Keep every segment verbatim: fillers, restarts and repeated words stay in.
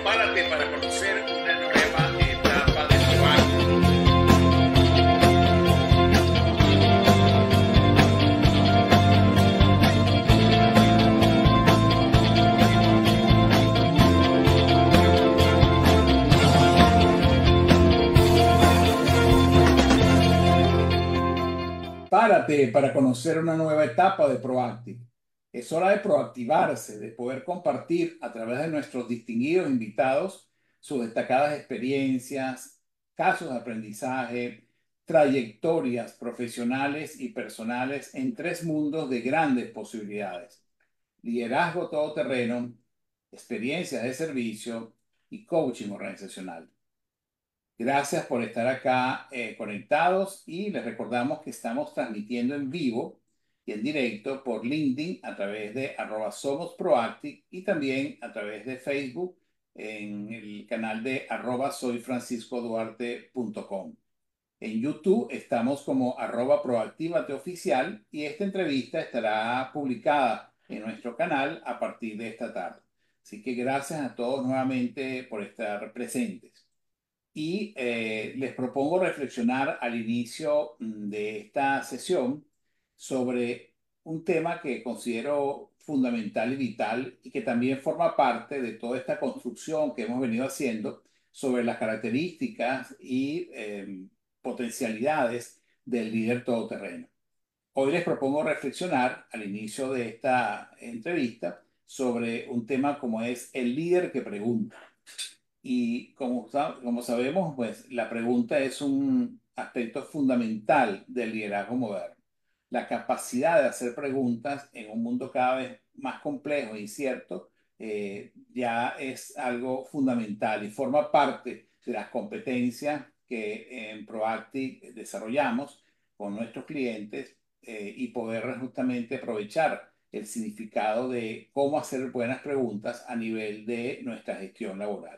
Prepárate para conocer una nueva etapa de tu año. Párate para conocer una nueva etapa de Proactive. Es hora de proactivarse, de poder compartir a través de nuestros distinguidos invitados sus destacadas experiencias, casos de aprendizaje, trayectorias profesionales y personales en tres mundos de grandes posibilidades: liderazgo todoterreno, experiencias de servicio y coaching organizacional. Gracias por estar acá eh, conectados, y les recordamos que estamos transmitiendo en vivo y en directo por LinkedIn a través de arroba Somos Proactive, y también a través de Facebook en el canal de arroba soy francisco duarte punto com. En YouTube estamos como arroba proactivate oficial, y esta entrevista estará publicada en nuestro canal a partir de esta tarde. Así que gracias a todos nuevamente por estar presentes. Y eh, les propongo reflexionar al inicio mm, de esta sesión sobre un tema que considero fundamental y vital, y que también forma parte de toda esta construcción que hemos venido haciendo sobre las características y eh, potencialidades del líder todoterreno. Hoy les propongo reflexionar al inicio de esta entrevista sobre un tema como es el líder que pregunta. Y como, sa- como sabemos, pues la pregunta es un aspecto fundamental del liderazgo moderno. La capacidad de hacer preguntas en un mundo cada vez más complejo e incierto eh, ya es algo fundamental y forma parte de las competencias que en Proactive desarrollamos con nuestros clientes, eh, y poder justamente aprovechar el significado de cómo hacer buenas preguntas a nivel de nuestra gestión laboral.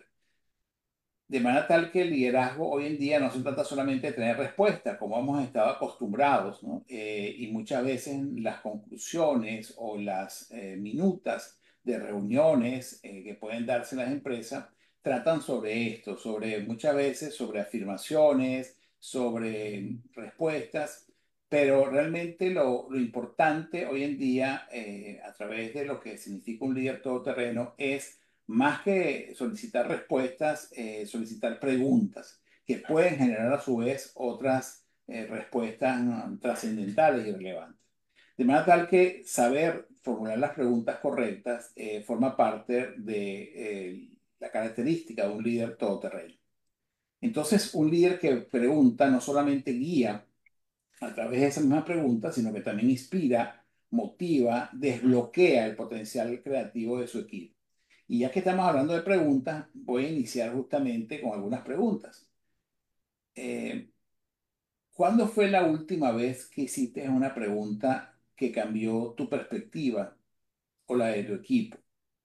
De manera tal que el liderazgo hoy en día no se trata solamente de tener respuestas, como hemos estado acostumbrados, ¿no? Eh, y muchas veces las conclusiones o las eh, minutas de reuniones eh, que pueden darse en las empresas tratan sobre esto, sobre muchas veces sobre afirmaciones, sobre respuestas, pero realmente lo, lo importante hoy en día, eh, a través de lo que significa un líder todoterreno, es más que solicitar respuestas, eh, solicitar preguntas que pueden generar a su vez otras eh, respuestas mm, trascendentales y relevantes. De manera tal que saber formular las preguntas correctas eh, forma parte de eh, la característica de un líder todoterreno. Entonces, un líder que pregunta no solamente guía a través de esa misma pregunta, sino que también inspira, motiva, desbloquea el potencial creativo de su equipo. Y ya que estamos hablando de preguntas, voy a iniciar justamente con algunas preguntas. Eh, ¿Cuándo fue la última vez que hiciste una pregunta que cambió tu perspectiva o la de tu equipo?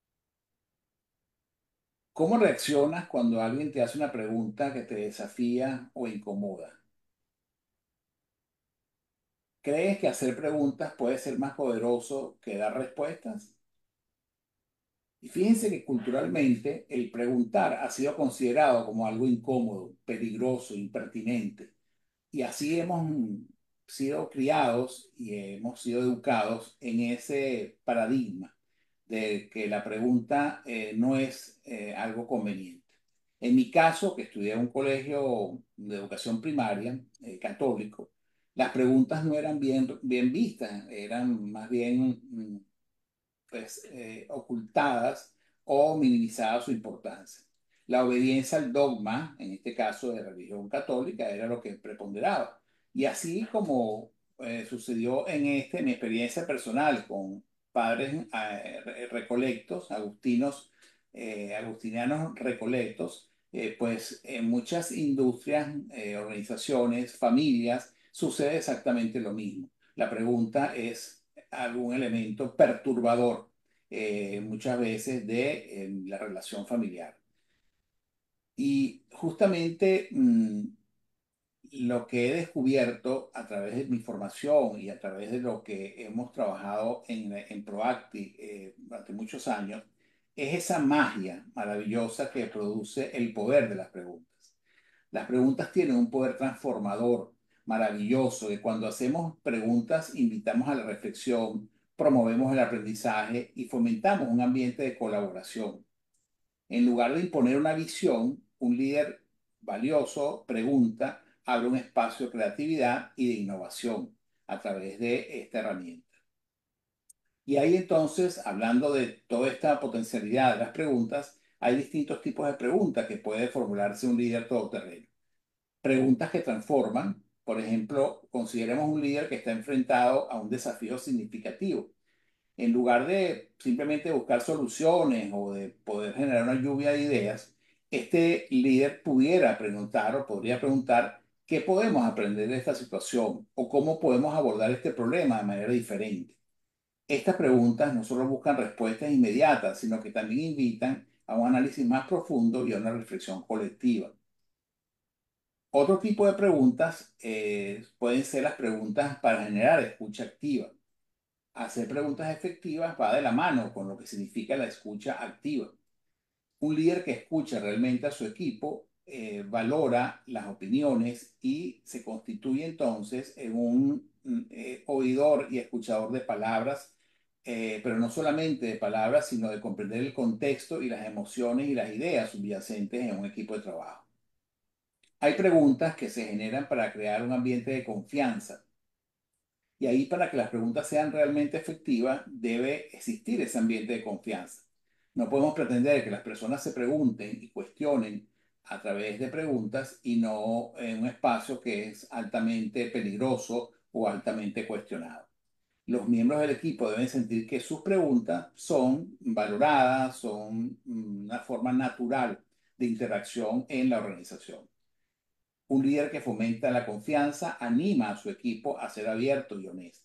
¿Cómo reaccionas cuando alguien te hace una pregunta que te desafía o incomoda? ¿Crees que hacer preguntas puede ser más poderoso que dar respuestas? Y fíjense que culturalmente el preguntar ha sido considerado como algo incómodo, peligroso, impertinente. Y así hemos sido criados y hemos sido educados en ese paradigma de que la pregunta eh, no es eh, algo conveniente. En mi caso, que estudié en un colegio de educación primaria eh, católico, las preguntas no eran bien, bien vistas, eran más bien mm, pues, eh, ocultadas o minimizada su importancia. La obediencia al dogma, en este caso de religión católica, era lo que preponderaba. Y así como eh, sucedió en este, mi experiencia personal con padres eh, recolectos, agustinos, eh, agustinianos recolectos, eh, pues en muchas industrias, eh, organizaciones, familias, sucede exactamente lo mismo. La pregunta es algún elemento perturbador, eh, muchas veces de eh, la relación familiar. Y justamente mm, lo que he descubierto a través de mi formación y a través de lo que hemos trabajado en, en Proactive eh, durante muchos años, es esa magia maravillosa que produce el poder de las preguntas. Las preguntas tienen un poder transformador maravilloso, que cuando hacemos preguntas invitamos a la reflexión, promovemos el aprendizaje y fomentamos un ambiente de colaboración. En lugar de imponer una visión, un líder valioso pregunta, abre un espacio de creatividad y de innovación a través de esta herramienta. Y ahí entonces, hablando de toda esta potencialidad de las preguntas, hay distintos tipos de preguntas que puede formularse un líder todoterreno. Preguntas que transforman, por ejemplo, consideremos un líder que está enfrentado a un desafío significativo. En lugar de simplemente buscar soluciones o de poder generar una lluvia de ideas, este líder pudiera preguntar o podría preguntar qué podemos aprender de esta situación o cómo podemos abordar este problema de manera diferente. Estas preguntas no solo buscan respuestas inmediatas, sino que también invitan a un análisis más profundo y a una reflexión colectiva. Otro tipo de preguntas eh, pueden ser las preguntas para generar escucha activa. Hacer preguntas efectivas va de la mano con lo que significa la escucha activa. Un líder que escucha realmente a su equipo eh, valora las opiniones y se constituye entonces en un mm, eh, oidor y escuchador de palabras, eh, pero no solamente de palabras, sino de comprender el contexto y las emociones y las ideas subyacentes en un equipo de trabajo. Hay preguntas que se generan para crear un ambiente de confianza. Y ahí, para que las preguntas sean realmente efectivas, debe existir ese ambiente de confianza. No podemos pretender que las personas se pregunten y cuestionen a través de preguntas y no en un espacio que es altamente peligroso o altamente cuestionado. Los miembros del equipo deben sentir que sus preguntas son valoradas, son una forma natural de interacción en la organización. Un líder que fomenta la confianza anima a su equipo a ser abierto y honesto.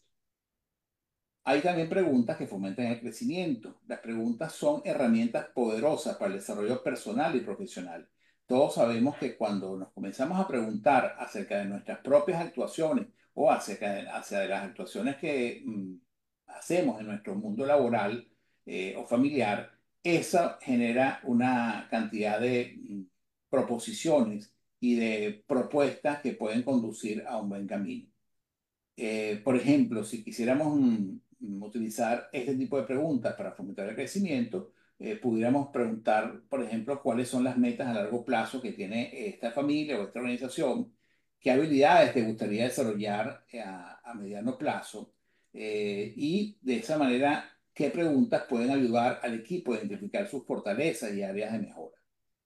Hay también preguntas que fomentan el crecimiento. Las preguntas son herramientas poderosas para el desarrollo personal y profesional. Todos sabemos que cuando nos comenzamos a preguntar acerca de nuestras propias actuaciones o acerca de, acerca de las actuaciones que mm, hacemos en nuestro mundo laboral eh, o familiar, eso genera una cantidad de mm, proposiciones y de propuestas que pueden conducir a un buen camino. Eh, por ejemplo, si quisiéramos mm, mm, utilizar este tipo de preguntas para fomentar el crecimiento, eh, pudiéramos preguntar, por ejemplo, cuáles son las metas a largo plazo que tiene esta familia o esta organización, qué habilidades te gustaría desarrollar eh, a, a mediano plazo, eh, y de esa manera, qué preguntas pueden ayudar al equipo a identificar sus fortalezas y áreas de mejora.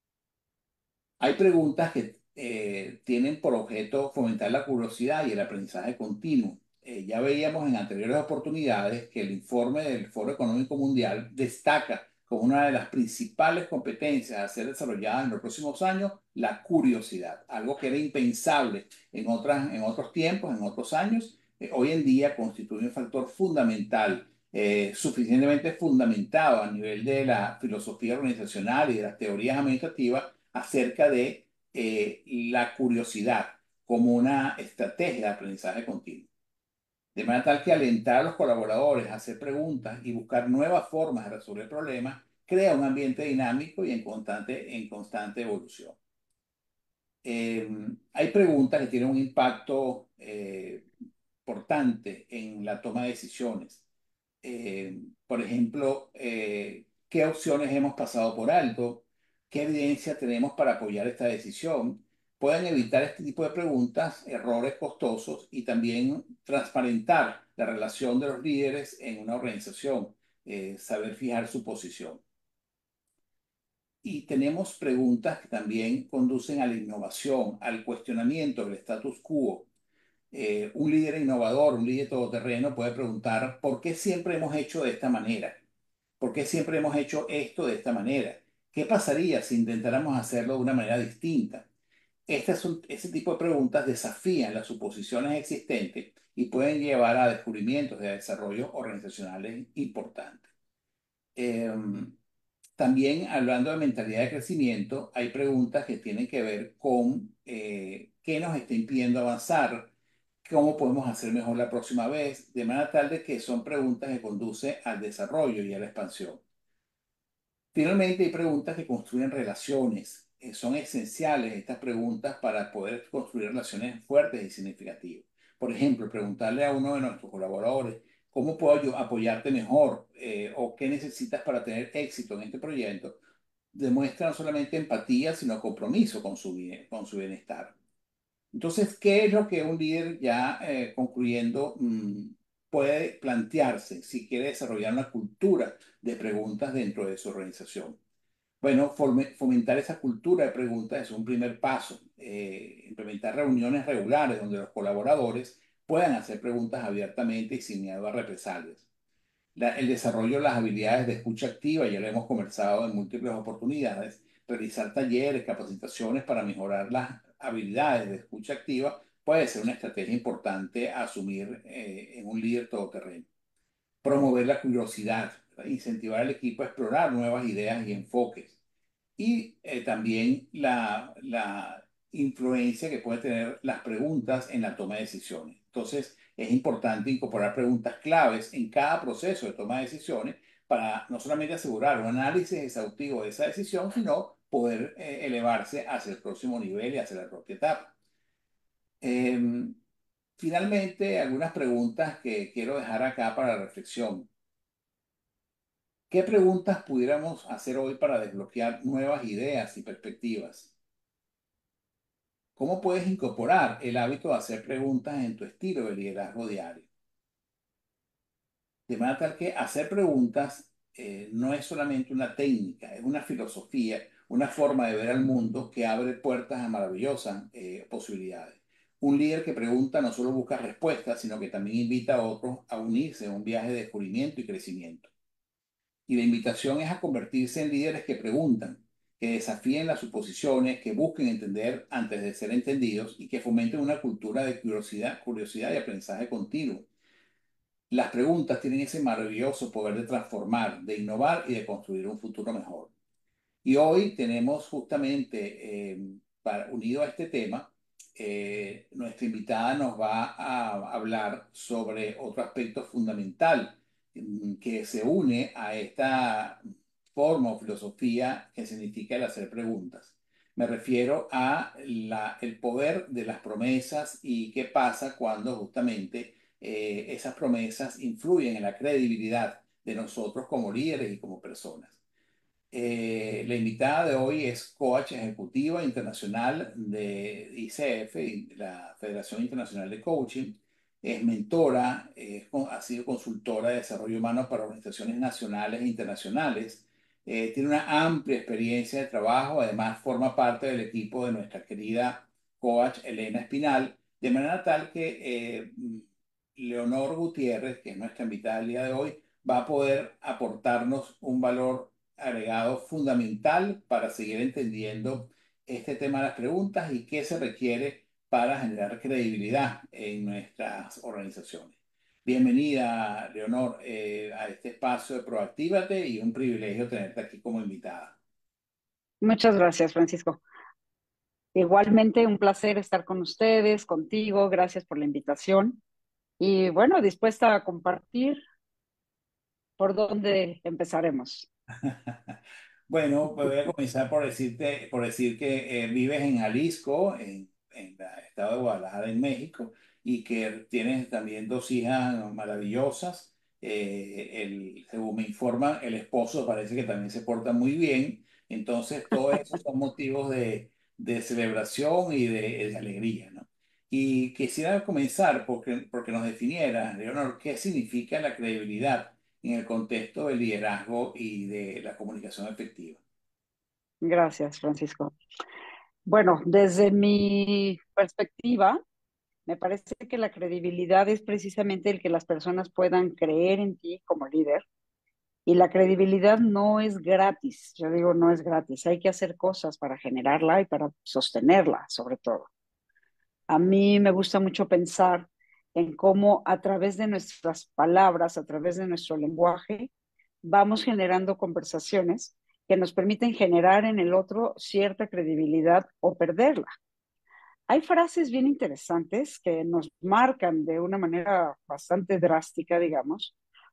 Hay preguntas que eh, tienen por objeto fomentar la curiosidad y el aprendizaje continuo. Eh, ya veíamos en anteriores oportunidades que el informe del Foro Económico Mundial destaca como una de las principales competencias a ser desarrolladas en los próximos años la curiosidad, algo que era impensable en otras, en otros tiempos, en otros años. Eh, hoy en día constituye un factor fundamental, eh, suficientemente fundamentado a nivel de la filosofía organizacional y de las teorías administrativas acerca de eh, la curiosidad como una estrategia de aprendizaje continuo. De manera tal que alentar a los colaboradores a hacer preguntas y buscar nuevas formas de resolver problemas crea un ambiente dinámico y en constante, en constante evolución. Eh, hay preguntas que tienen un impacto eh, importante en la toma de decisiones. Eh, por ejemplo, eh, ¿qué opciones hemos pasado por alto? ¿Qué evidencia tenemos para apoyar esta decisión? Pueden evitar este tipo de preguntas, errores costosos y también transparentar la relación de los líderes en una organización, eh, saber fijar su posición. Y tenemos preguntas que también conducen a la innovación, al cuestionamiento del status quo. Eh, un líder innovador, un líder todoterreno puede preguntar, ¿por qué siempre hemos hecho de esta manera? ¿Por qué siempre hemos hecho esto de esta manera? ¿Qué pasaría si intentáramos hacerlo de una manera distinta? Estas son, ese tipo de preguntas desafían las suposiciones existentes y pueden llevar a descubrimientos de desarrollos organizacionales importantes. Eh, También, hablando de mentalidad de crecimiento, hay preguntas que tienen que ver con eh, qué nos está impidiendo avanzar, cómo podemos hacer mejor la próxima vez, de manera tal de que son preguntas que conducen al desarrollo y a la expansión. Finalmente, hay preguntas que construyen relaciones. Eh, son esenciales estas preguntas para poder construir relaciones fuertes y significativas. Por ejemplo, preguntarle a uno de nuestros colaboradores, ¿cómo puedo yo apoyarte mejor? Eh, ¿o qué necesitas para tener éxito en este proyecto? Demuestra no solamente empatía, sino compromiso con su, bien- con su bienestar. Entonces, ¿qué es lo que un líder ya eh, concluyendo mm, puede plantearse si quiere desarrollar una cultura de preguntas dentro de su organización? Bueno, forme- fomentar esa cultura de preguntas es un primer paso. Eh, implementar reuniones regulares donde los colaboradores puedan hacer preguntas abiertamente y sin miedo a represalias. La- el desarrollo de las habilidades de escucha activa, ya lo hemos conversado en múltiples oportunidades, realizar talleres, capacitaciones para mejorar las habilidades de escucha activa puede ser una estrategia importante a asumir eh, en un líder todoterreno. Promover la curiosidad, ¿verdad? Incentivar al equipo a explorar nuevas ideas y enfoques y eh, también la, la influencia que puede tener las preguntas en la toma de decisiones. Entonces, es importante incorporar preguntas claves en cada proceso de toma de decisiones para no solamente asegurar un análisis exhaustivo de esa decisión, sino poder eh, elevarse hacia el próximo nivel y hacia la propia etapa. Em, Finalmente, algunas preguntas que quiero dejar acá para reflexión. ¿Qué preguntas pudiéramos hacer hoy para desbloquear nuevas ideas y perspectivas? ¿Cómo puedes incorporar el hábito de hacer preguntas en tu estilo de liderazgo diario? De manera tal que hacer preguntas eh, no es solamente una técnica, es una filosofía, una forma de ver al mundo que abre puertas a maravillosas eh, posibilidades. Un líder que pregunta no solo busca respuestas, sino que también invita a otros a unirse en un viaje de descubrimiento y crecimiento. Y la invitación es a convertirse en líderes que preguntan, que desafíen las suposiciones, que busquen entender antes de ser entendidos y que fomenten una cultura de curiosidad, curiosidad y aprendizaje continuo. Las preguntas tienen ese maravilloso poder de transformar, de innovar y de construir un futuro mejor. Y hoy tenemos justamente, eh, para, unido a este tema, eh, nuestra invitada nos va a hablar sobre otro aspecto fundamental mm, que se une a esta forma o filosofía que significa el hacer preguntas. Me refiero a la- el poder de las promesas y qué pasa cuando justamente eh, esas promesas influyen en la credibilidad de nosotros como líderes y como personas. Eh, la invitada de hoy es coach ejecutiva internacional de I C F, y la Federación Internacional de Coaching. Es mentora, es con- ha sido consultora de desarrollo humano para organizaciones nacionales e internacionales. Eh, tiene una amplia experiencia de trabajo. Además, forma parte del equipo de nuestra querida coach Elena Espinal, de manera tal que eh, Leonor Gutiérrez, que es nuestra invitada el día de hoy, va a poder aportarnos un valor agregado fundamental para seguir entendiendo este tema de las preguntas y qué se requiere para generar credibilidad en nuestras organizaciones. Bienvenida, Leonor, eh, a este espacio de Proactívate y un privilegio tenerte aquí como invitada. Muchas gracias, Francisco. Igualmente, un placer estar con ustedes, contigo. Gracias por la invitación. Y bueno, dispuesta a compartir por dónde empezaremos. Bueno, pues voy a comenzar por decirte, por decir que eh, vives en Jalisco, en, en el estado de Guadalajara, en México, y que tienes también dos hijas maravillosas. Eh, el- según me informan, el esposo parece que también se porta muy bien. Entonces, todos esos son motivos de, de celebración y de, de alegría, ¿no? Y quisiera comenzar porque, porque nos definiera, Leonor, qué significa la credibilidad en el contexto del liderazgo y de la comunicación efectiva. Gracias, Francisco. Bueno, desde mi perspectiva, me parece que la credibilidad es precisamente el que las personas puedan creer en ti como líder. Y la credibilidad no es gratis. Yo digo, no es gratis. Hay que hacer cosas para generarla y para sostenerla, sobre todo. A mí me gusta mucho pensar en cómo a través de nuestras palabras, a través de nuestro lenguaje, vamos generando conversaciones que nos permiten generar en el otro cierta credibilidad o perderla. Hay frases bien interesantes que nos marcan de una manera bastante drástica, digamos,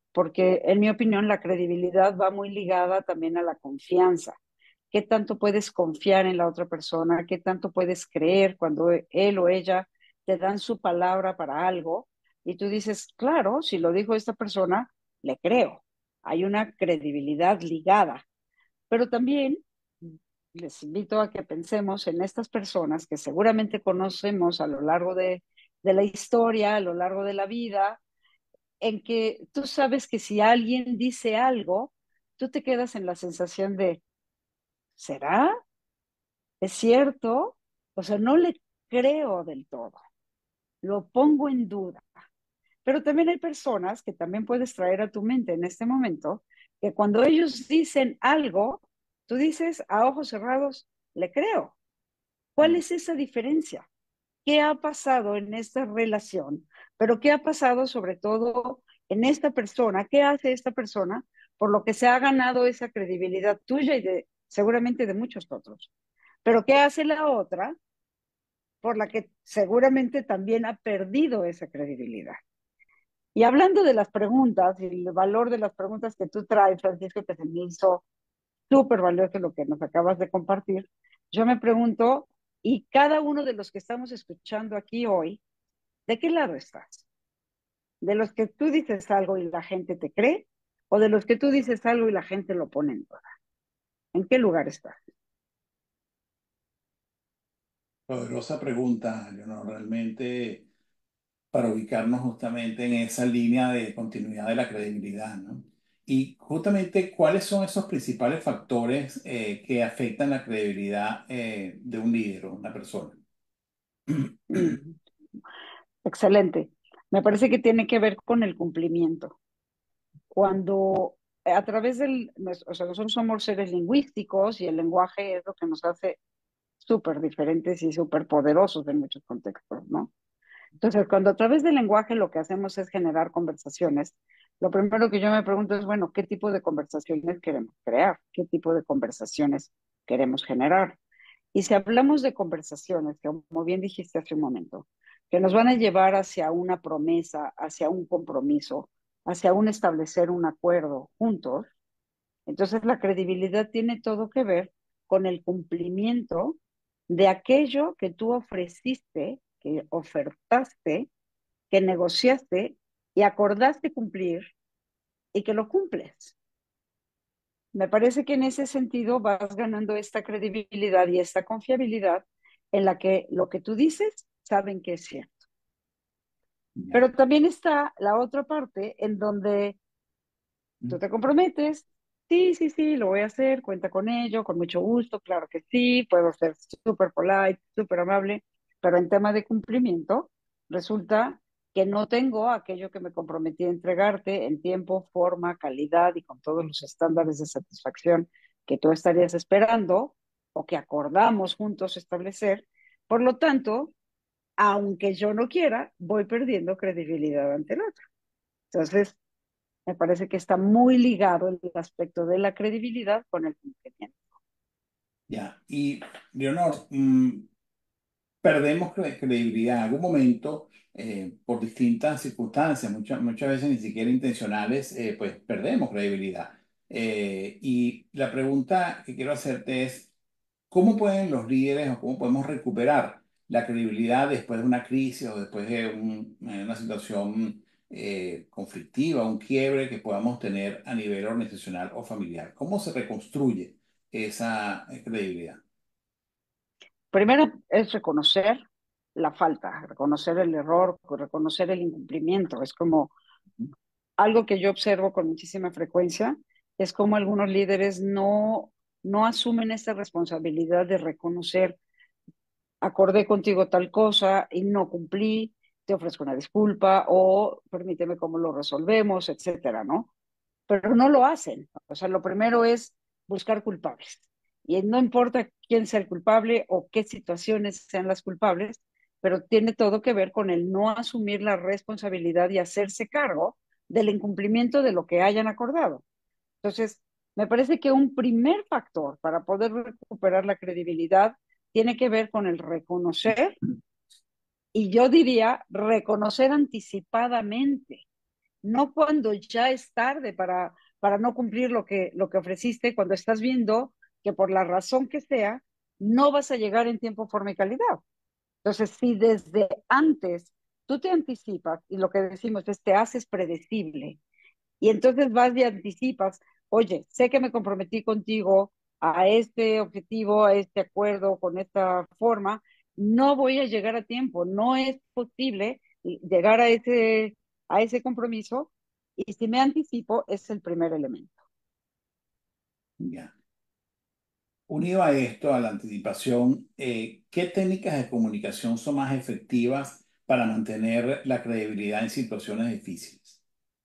porque en mi opinión la credibilidad va muy ligada también a la confianza. ¿Qué tanto puedes confiar en la otra persona? ¿Qué tanto puedes creer cuando él o ella te dan su palabra para algo? Y tú dices, claro, si lo dijo esta persona, le creo. Hay una credibilidad ligada. Pero también les invito a que pensemos en estas personas que seguramente conocemos a lo largo de, de la historia, a lo largo de la vida, en que tú sabes que si alguien dice algo, tú te quedas en la sensación de, ¿será? ¿Es cierto? O sea, no le creo del todo, lo pongo en duda. Pero también hay personas que también puedes traer a tu mente en este momento, que cuando ellos dicen algo, tú dices a ojos cerrados, le creo. ¿Cuál es esa diferencia? ¿Qué ha pasado en esta relación? Pero ¿qué ha pasado sobre todo en esta persona? ¿Qué hace esta persona por lo que se ha ganado esa credibilidad tuya y de seguramente de muchos otros? Pero ¿qué hace la otra por la que seguramente también ha perdido esa credibilidad? Y hablando de las preguntas y el valor de las preguntas que tú traes, Francisco, que se me hizo súper valioso lo que nos acabas de compartir, yo me pregunto, y cada uno de los que estamos escuchando aquí hoy, ¿de qué lado estás? ¿De los que tú dices algo y la gente te cree? ¿O de los que tú dices algo y la gente lo pone en duda? ¿En qué lugar estás? Poderosa pregunta, Leonor, realmente para ubicarnos justamente en esa línea de continuidad de la credibilidad, ¿no? Y justamente, ¿cuáles son esos principales factores eh, que afectan la credibilidad eh, de un líder o una persona? Mm, excelente. Me parece que tiene que ver con el cumplimiento. Cuando a través del, o sea, nosotros somos seres lingüísticos y el lenguaje es lo que nos hace súper diferentes y súper poderosos en muchos contextos, ¿no? Entonces, cuando a través del lenguaje lo que hacemos es generar conversaciones, lo primero que yo me pregunto es, bueno, ¿qué tipo de conversaciones queremos crear? ¿Qué tipo de conversaciones queremos generar? Y si hablamos de conversaciones, que como bien dijiste hace un momento, que nos van a llevar hacia una promesa, hacia un compromiso, hacia un establecer un acuerdo juntos, entonces la credibilidad tiene todo que ver con el cumplimiento de aquello que tú ofreciste, que ofertaste, que negociaste y acordaste cumplir y que lo cumples. Me parece que en ese sentido vas ganando esta credibilidad y esta confiabilidad en la que lo que tú dices saben que es cierto. Ya. Pero también está la otra parte en donde tú te comprometes, sí, sí, sí, lo voy a hacer, cuenta con ello, con mucho gusto, claro que sí, puedo ser súper polite, súper amable, pero en tema de cumplimiento, resulta que no tengo aquello que me comprometí a entregarte en tiempo, forma, calidad y con todos los estándares de satisfacción que tú estarías esperando o que acordamos juntos establecer. Por lo tanto, aunque yo no quiera, voy perdiendo credibilidad ante el otro. Entonces, me parece que está muy ligado el aspecto de la credibilidad con el cumplimiento. Ya. Y, Leonor, mm, perdemos cre- credibilidad en algún momento eh, por distintas circunstancias, muchas, muchas veces ni siquiera intencionales, eh, pues perdemos credibilidad. Eh, y la pregunta que quiero hacerte es, ¿cómo pueden los líderes o cómo podemos recuperar la credibilidad después de una crisis o después de un- eh, una situación eh, conflictiva, un quiebre que podamos tener a nivel organizacional o familiar? ¿Cómo se reconstruye esa eh, credibilidad? Primero es reconocer la falta, reconocer el error, reconocer el incumplimiento. Es como algo que yo observo con muchísima frecuencia, es como algunos líderes no, no asumen esta responsabilidad de reconocer, acordé contigo tal cosa y no cumplí, te ofrezco una disculpa o permíteme cómo lo resolvemos, etcétera, ¿no? Pero no lo hacen. O sea, lo primero es buscar culpables. Y no importa quién sea el culpable o qué situaciones sean las culpables, pero tiene todo que ver con el no asumir la responsabilidad y hacerse cargo del incumplimiento de lo que hayan acordado. Entonces, me parece que un primer factor para poder recuperar la credibilidad tiene que ver con el reconocer, y yo diría reconocer anticipadamente no cuando ya es tarde para, para no cumplir lo que, lo que ofreciste, cuando estás viendo que por la razón que sea, no vas a llegar en tiempo, forma y calidad. Entonces, si desde antes tú te anticipas, y lo que decimos es te haces predecible, y entonces vas y anticipas, oye, sé que me comprometí contigo a este objetivo, a este acuerdo, con esta forma, no voy a llegar a tiempo, no es posible llegar a ese, a ese compromiso, y si me anticipo, es el primer elemento. Ya. Unido a esto, a la anticipación, eh, ¿qué técnicas de comunicación son más efectivas para mantener la credibilidad en situaciones difíciles?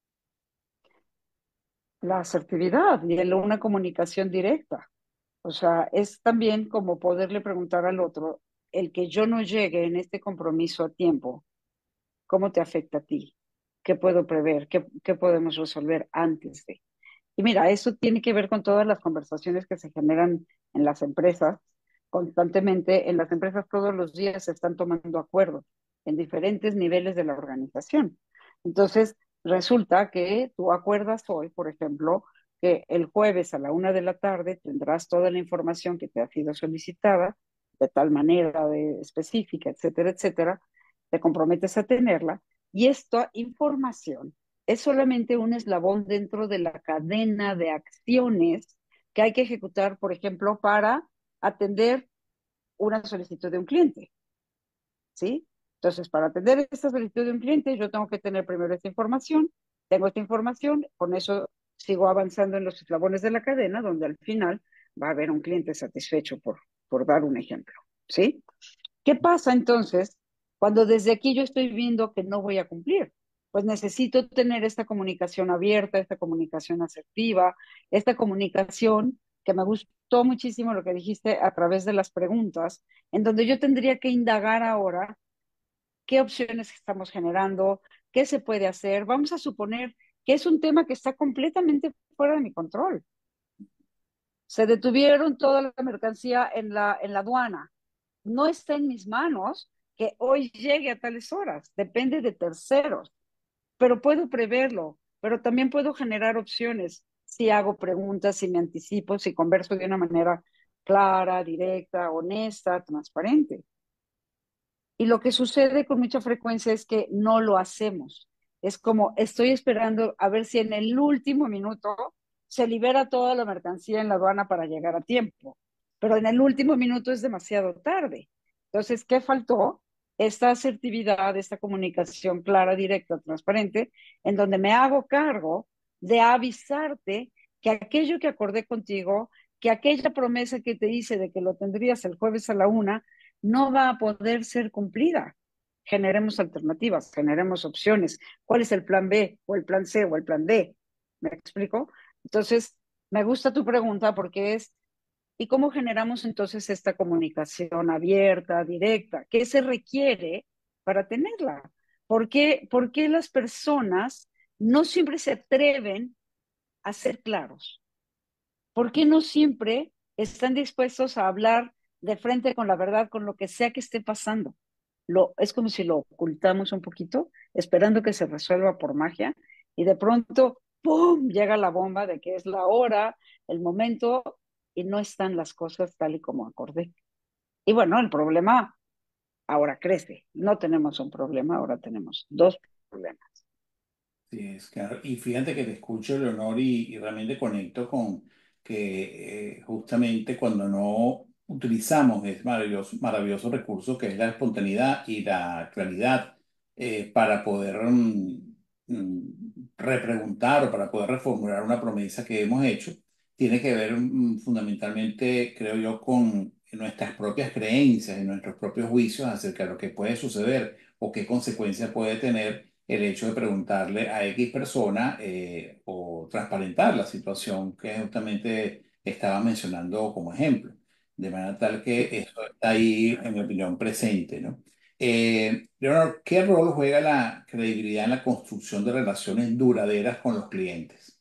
La asertividad y el- una comunicación directa. O sea, es también como poderle preguntar al otro, el que yo no llegue en este compromiso a tiempo, ¿cómo te afecta a ti? ¿Qué puedo prever? ¿Qué, qué podemos resolver antes de? Y mira, eso tiene que ver con todas las conversaciones que se generan en las empresas constantemente. En las empresas todos los días se están tomando acuerdos en diferentes niveles de la organización. Entonces, resulta que tú acuerdas hoy, por ejemplo, que el jueves a la una de la tarde tendrás toda la información que te ha sido solicitada de tal manera de específica, etcétera, etcétera. Te comprometes a tenerla y esta información es solamente un eslabón dentro de la cadena de acciones que hay que ejecutar, por ejemplo, para atender una solicitud de un cliente, ¿sí? Entonces, para atender esta solicitud de un cliente, yo tengo que tener primero esta información, tengo esta información, con eso sigo avanzando en los eslabones de la cadena, donde al final va a haber un cliente satisfecho, por, por dar un ejemplo, ¿sí? ¿Qué pasa entonces cuando desde aquí yo estoy viendo que no voy a cumplir? Pues necesito tener esta comunicación abierta, esta comunicación asertiva, esta comunicación que me gustó muchísimo lo que dijiste a través de las preguntas, en donde yo tendría que indagar ahora qué opciones estamos generando, qué se puede hacer. Vamos a suponer que es un tema que está completamente fuera de mi control. Se detuvieron toda la mercancía en la, en la aduana. No está en mis manos que hoy llegue a tales horas, depende de terceros, pero puedo preverlo, pero también puedo generar opciones si hago preguntas, si me anticipo, si converso de una manera clara, directa, honesta, transparente. Y lo que sucede con mucha frecuencia es que no lo hacemos. Es como estoy esperando a ver si en el último minuto se libera toda la mercancía en la aduana para llegar a tiempo. Pero en el último minuto es demasiado tarde. Entonces, ¿qué faltó? Esta asertividad, esta comunicación clara, directa, transparente, en donde me hago cargo de avisarte que aquello que acordé contigo, que aquella promesa que te hice de que lo tendrías el jueves a la una, no va a poder ser cumplida. Generemos alternativas, generemos opciones. ¿Cuál es el plan B o el plan C o el plan D? ¿Me explico? Entonces, me gusta tu pregunta porque es, ¿y cómo generamos entonces esta comunicación abierta, directa? ¿Qué se requiere para tenerla? ¿Por qué, por qué las personas no siempre se atreven a ser claros? ¿Por qué no siempre están dispuestos a hablar de frente con la verdad, con lo que sea que esté pasando? Lo, es como si lo ocultamos un poquito, esperando que se resuelva por magia, y de pronto, ¡pum!, llega la bomba de que es la hora, el momento, y no están las cosas tal y como acordé. Y bueno, el problema ahora crece. No tenemos un problema, ahora tenemos dos problemas. Sí, es claro. Y fíjate que te escucho, Leonor, y, y realmente conecto con que eh, justamente cuando no utilizamos ese maravilloso, maravilloso recurso que es la espontaneidad y la claridad eh, para poder mm, mm, repreguntar o para poder reformular una promesa que hemos hecho, tiene que ver mm, fundamentalmente, creo yo, con nuestras propias creencias y nuestros propios juicios acerca de lo que puede suceder o qué consecuencias puede tener el hecho de preguntarle a X persona eh, o transparentar la situación que justamente estaba mencionando como ejemplo. De manera tal que eso está ahí, en mi opinión, presente, ¿no? Eh, Leonor, ¿qué rol juega la credibilidad en la construcción de relaciones duraderas con los clientes?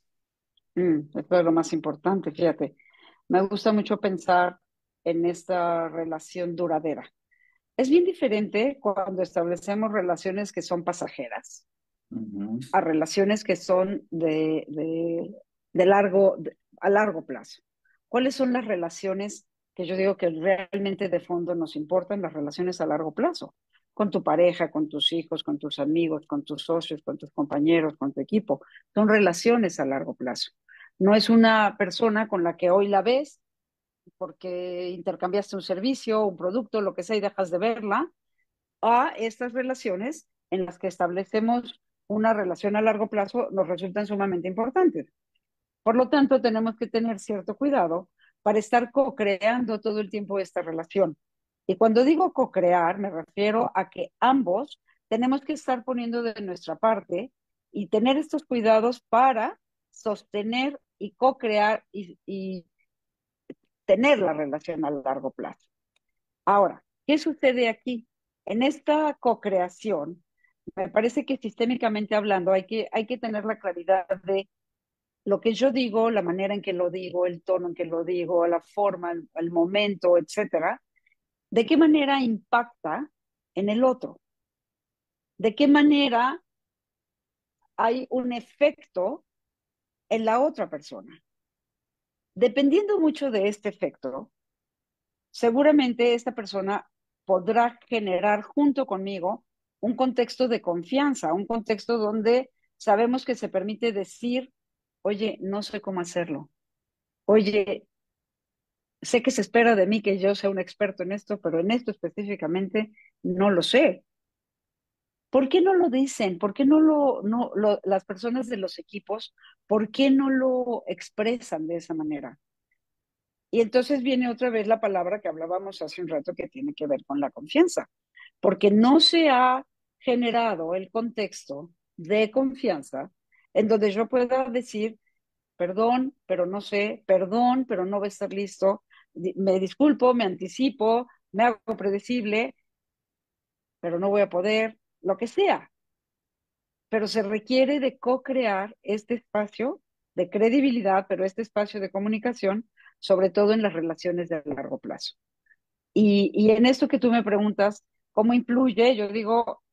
Mm, esto es lo más importante, fíjate. Me gusta mucho pensar en esta relación duradera. Es bien diferente cuando establecemos relaciones que son pasajeras, Ujú. a relaciones que son de, de, de largo, de- a largo plazo. ¿Cuáles son las relaciones que yo digo que realmente de fondo nos importan? Las relaciones a largo plazo, con tu pareja, con tus hijos, con tus amigos, con tus socios, con tus compañeros, con tu equipo. Son relaciones a largo plazo. No es una persona con la que hoy la ves porque intercambiaste un servicio, un producto, lo que sea, y dejas de verla, a estas relaciones en las que establecemos una relación a largo plazo nos resultan sumamente importantes. Por lo tanto, tenemos que tener cierto cuidado para estar co-creando todo el tiempo esta relación. Y cuando digo co-crear, me refiero a que ambos tenemos que estar poniendo de nuestra parte y tener estos cuidados para sostener y co-crear y, y tener la relación a largo plazo. Ahora, ¿qué sucede aquí? En esta co-creación, me parece que sistémicamente hablando hay que, hay que tener la claridad de lo que yo digo, la manera en que lo digo, el tono en que lo digo, la forma, el, el momento, etcétera, de qué manera impacta en el otro, de qué manera hay un efecto en la otra persona. Dependiendo mucho de este efecto, seguramente esta persona podrá generar junto conmigo un contexto de confianza, un contexto donde sabemos que se permite decir, oye, no sé cómo hacerlo. Oye, sé que se espera de mí que yo sea un experto en esto, pero en esto específicamente no lo sé. ¿Por qué no lo dicen? ¿Por qué no lo, no, lo, las personas de los equipos, por qué no lo expresan de esa manera? Y entonces viene otra vez la palabra que hablábamos hace un rato que tiene que ver con la confianza, porque no se ha generado el contexto de confianza en donde yo pueda decir, perdón, pero no sé, perdón, pero no va a estar listo, me disculpo, me anticipo, me hago predecible, pero no voy a poder, lo que sea. Pero se requiere de co-crear este espacio de credibilidad, pero este espacio de comunicación, sobre todo en las relaciones de largo plazo. Y, y en esto que tú me preguntas, ¿cómo influye? Yo digo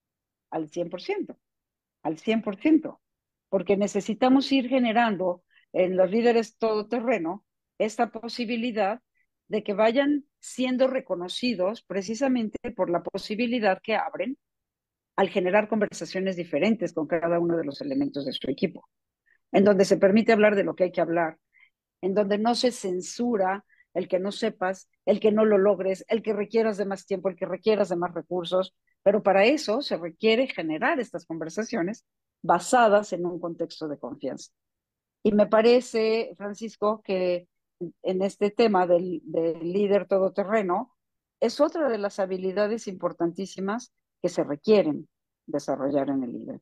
al cien por ciento, al cien por ciento, porque necesitamos ir generando en los líderes todoterreno esta posibilidad de que vayan siendo reconocidos precisamente por la posibilidad que abren al generar conversaciones diferentes con cada uno de los elementos de su equipo, en donde se permite hablar de lo que hay que hablar, en donde no se censura el que no sepas, el que no lo logres, el que requieras de más tiempo, el que requieras de más recursos, pero para eso se requiere generar estas conversaciones basadas en un contexto de confianza. Y me parece, Francisco, que en este tema del, del líder todoterreno es otra de las habilidades importantísimas que se requieren desarrollar en el líder.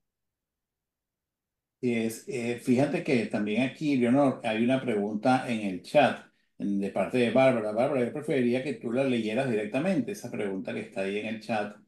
Y es, eh, fíjate que también aquí, Leonor, hay una pregunta en el chat en- de parte de Bárbara. Bárbara, yo preferiría que tú la leyeras directamente, esa pregunta que está ahí en el chat.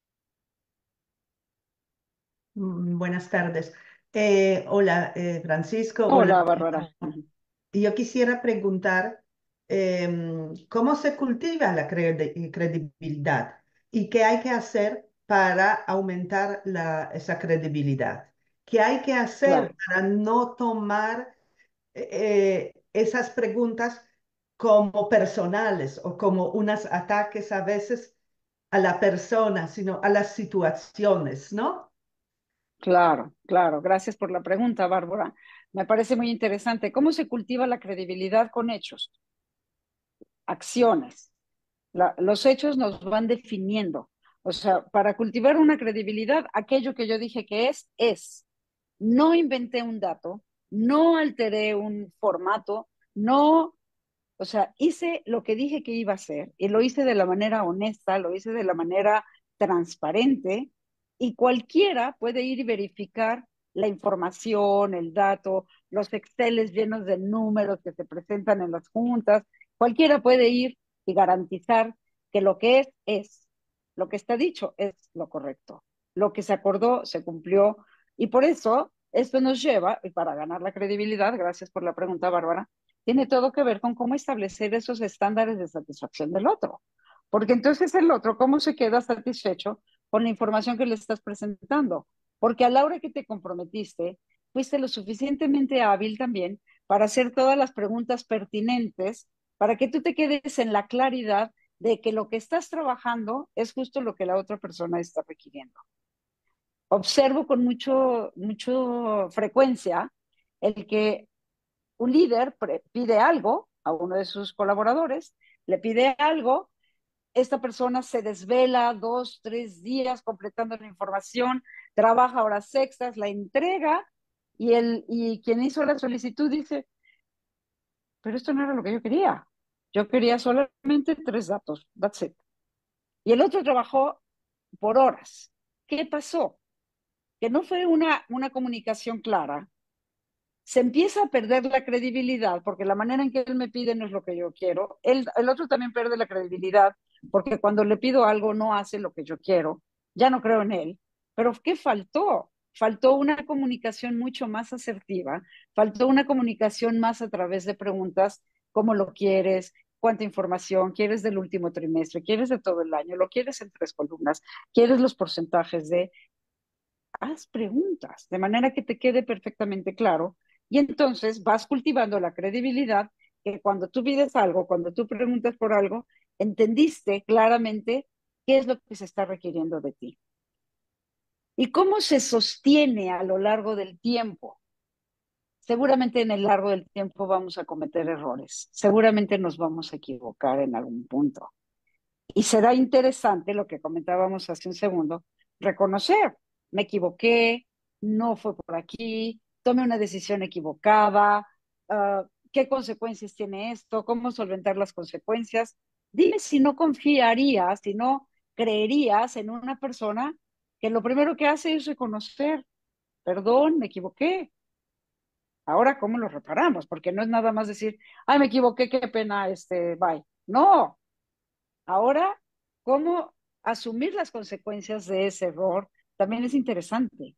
Mm, Buenas tardes. Eh, hola, eh, Francisco. Hola. Hola, Bárbara. Y yo quisiera preguntar, em, ¿cómo se cultiva la credi- credibilidad? ¿Y qué hay que hacer para aumentar la- esa credibilidad? ¿Qué hay que hacer Claro. para no tomar eh, esas preguntas como personales o como unos ataques a veces a la persona, sino a las situaciones, ¿no? Claro, claro. Gracias por la pregunta, Bárbara. Me parece muy interesante. ¿Cómo se cultiva la credibilidad con hechos, acciones? La- los hechos nos van definiendo. O sea, para cultivar una credibilidad, aquello que yo dije que es, es. No inventé un dato, no alteré un formato, no, o sea, hice lo que dije que iba a hacer y lo hice de la manera honesta, lo hice de la manera transparente y cualquiera puede ir y verificar la información, el dato, los Exceles llenos de números que se presentan en las juntas. Cualquiera puede ir y garantizar que lo que es es, lo que está dicho es lo correcto, lo que se acordó se cumplió y por eso esto nos lleva, y para ganar la credibilidad, gracias por la pregunta, Bárbara, tiene todo que ver con cómo establecer esos estándares de satisfacción del otro. Porque entonces el otro, ¿cómo se queda satisfecho con la información que le estás presentando? porque a la hora que te comprometiste, fuiste lo suficientemente hábil también para hacer todas las preguntas pertinentes, para que tú te quedes en la claridad de que lo que estás trabajando es justo lo que la otra persona está requiriendo. Observo con mucho, mucho frecuencia el que un líder pide algo a uno de sus colaboradores, le pide algo, esta persona se desvela dos, tres días completando la información, trabaja horas extras, la entrega y, el, y quien hizo la solicitud dice, pero esto no era lo que yo quería. Yo quería solamente tres datos, that's it. Y el otro trabajó por horas. ¿Qué pasó? Que no fue una, una comunicación clara. Se empieza a perder la credibilidad porque la manera en que él me pide no es lo que yo quiero. Él, el otro también pierde la credibilidad porque cuando le pido algo no hace lo que yo quiero. Ya no creo en él. Pero ¿qué faltó? Faltó una comunicación mucho más asertiva, faltó una comunicación más a través de preguntas, ¿cómo lo quieres? ¿Cuánta información? ¿Quieres del último trimestre? ¿Quieres de todo el año? ¿Lo quieres en tres columnas? ¿Quieres los porcentajes de...? Haz preguntas, de manera que te quede perfectamente claro y entonces vas cultivando la credibilidad que cuando tú pides algo, cuando tú preguntas por algo, entendiste claramente qué es lo que se está requiriendo de ti. ¿Y cómo se sostiene a lo largo del tiempo? Seguramente en el largo del tiempo vamos a cometer errores, seguramente nos vamos a equivocar en algún punto. Y será interesante lo que comentábamos hace un segundo, reconocer, me equivoqué, no fue por aquí, tomé una decisión equivocada, uh, qué consecuencias tiene esto, cómo solventar las consecuencias. Dime si no confiarías, si no creerías en una persona que lo primero que hace es reconocer, perdón, me equivoqué. Ahora, ¿cómo lo reparamos? Porque no es nada más decir, ay, me equivoqué, qué pena, este, bye. No, ahora, ¿cómo asumir las consecuencias de ese error? También es interesante.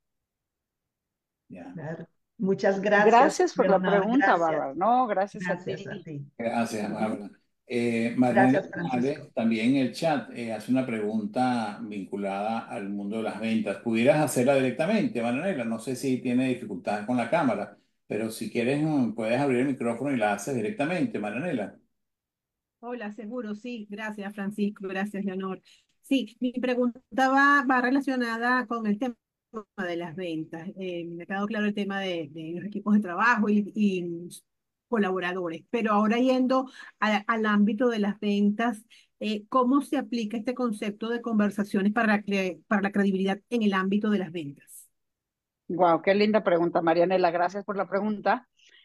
Ya. Claro. Muchas gracias, Gracias por la Leonor. pregunta, Gracias. Bárbara. No, gracias a Gracias a ti. ti. Gracias, Ujú. Bárbara. Eh, Manuela Gracias, Francisco. González, también en el chat, eh, hace una pregunta vinculada al mundo de las ventas. ¿Pudieras hacerla directamente, Manuela? No sé si tiene dificultad con la cámara, pero si quieres, mm, puedes abrir el micrófono y la haces directamente, Manuela. Hola, seguro, sí. Gracias, Francisco. Gracias, Leonor. Sí, mi pregunta va, va relacionada con el tema de las ventas. Eh, me ha quedado claro el tema de, de los equipos de trabajo y, y colaboradores, pero ahora yendo a- al ámbito de las ventas, eh, ¿cómo se aplica este concepto de conversaciones para la, cre- para la credibilidad en el ámbito de las ventas? Wow, qué linda pregunta, Marianela. Gracias por la pregunta.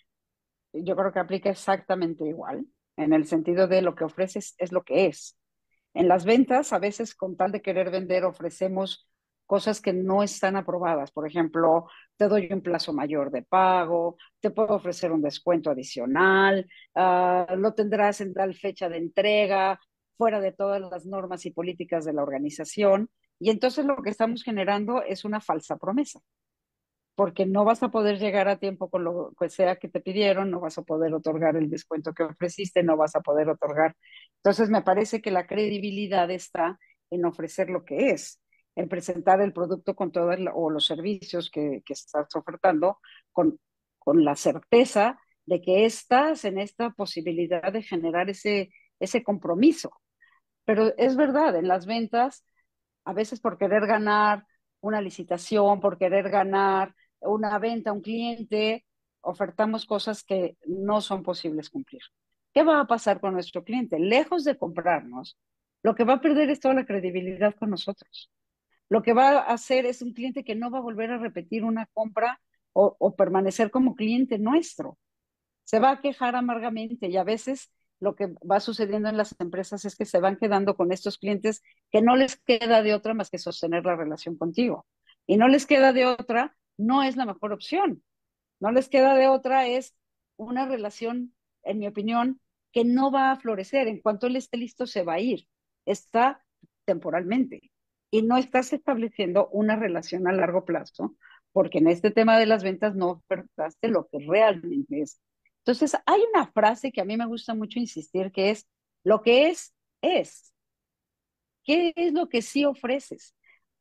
Yo creo que aplica exactamente igual, en el sentido de lo que ofreces es lo que es. En las ventas, a veces con tal de querer vender, ofrecemos cosas que no están aprobadas. Por ejemplo, te doy un plazo mayor de pago, te puedo ofrecer un descuento adicional, uh, lo tendrás en tal fecha de entrega, fuera de todas las normas y políticas de la organización. Y entonces lo que estamos generando es una falsa promesa, porque no vas a poder llegar a tiempo con lo que sea que te pidieron, no vas a poder otorgar el descuento que ofreciste, no vas a poder otorgar. Entonces, me parece que la credibilidad está en ofrecer lo que es, en presentar el producto con todo el, o los servicios que, que estás ofertando con, con la certeza de que estás en esta posibilidad de generar ese, ese compromiso. Pero es verdad, en las ventas a veces por querer ganar una licitación, por querer ganar una venta a un cliente, ofertamos cosas que no son posibles cumplir. ¿Qué va a pasar con nuestro cliente? Lejos de comprarnos, lo que va a perder es toda la credibilidad con nosotros. Lo que va a hacer es un cliente que no va a volver a repetir una compra o, o permanecer como cliente nuestro. Se va a quejar amargamente y a veces lo que va sucediendo en las empresas es que se van quedando con estos clientes que no les queda de otra más que sostener la relación contigo. Y no les queda de otra, no es la mejor opción. No les queda de otra, es una relación, en mi opinión, que no va a florecer. En cuanto él esté listo, se va a ir. Está temporalmente. Y no estás estableciendo una relación a largo plazo, porque en este tema de las ventas no ofertaste lo que realmente es. Entonces, hay una frase que a mí me gusta mucho insistir, que es, lo que es, es. ¿Qué es lo que sí ofreces?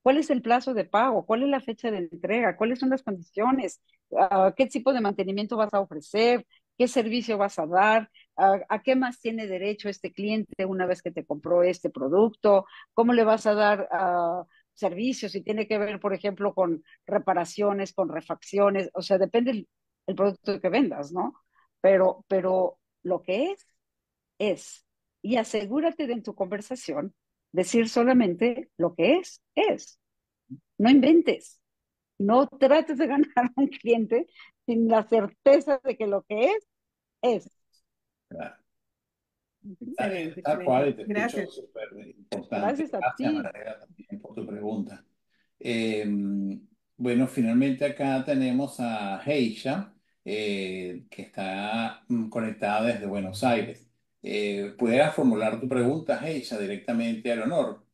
¿Cuál es el plazo de pago? ¿Cuál es la fecha de entrega? ¿Cuáles son las condiciones? Ah, ¿qué tipo de mantenimiento vas a ofrecer? ¿Qué servicio vas a dar? Ah, ¿a qué más tiene derecho este cliente una vez que te compró este producto? ¿Cómo le vas a dar ah, servicios? Si tiene que ver, por ejemplo, con reparaciones, con refacciones, o sea, depende el, el producto que vendas, ¿no? Pero, pero lo que es, es. Y asegúrate de en tu conversación decir solamente lo que es, es. No inventes. No trates de ganar a un cliente sin la certeza de que lo que es, es. Claro. Excelente, Tal cual, y excelente. te escucho Gracias. súper importante. Gracias a Gracias, ti. María, también por tu pregunta. Eh, bueno, finalmente acá tenemos a Heisha, eh, que está mm, conectada desde Buenos Aires. Eh, ¿pudieras formular tu pregunta, Heisha, directamente a Leonor?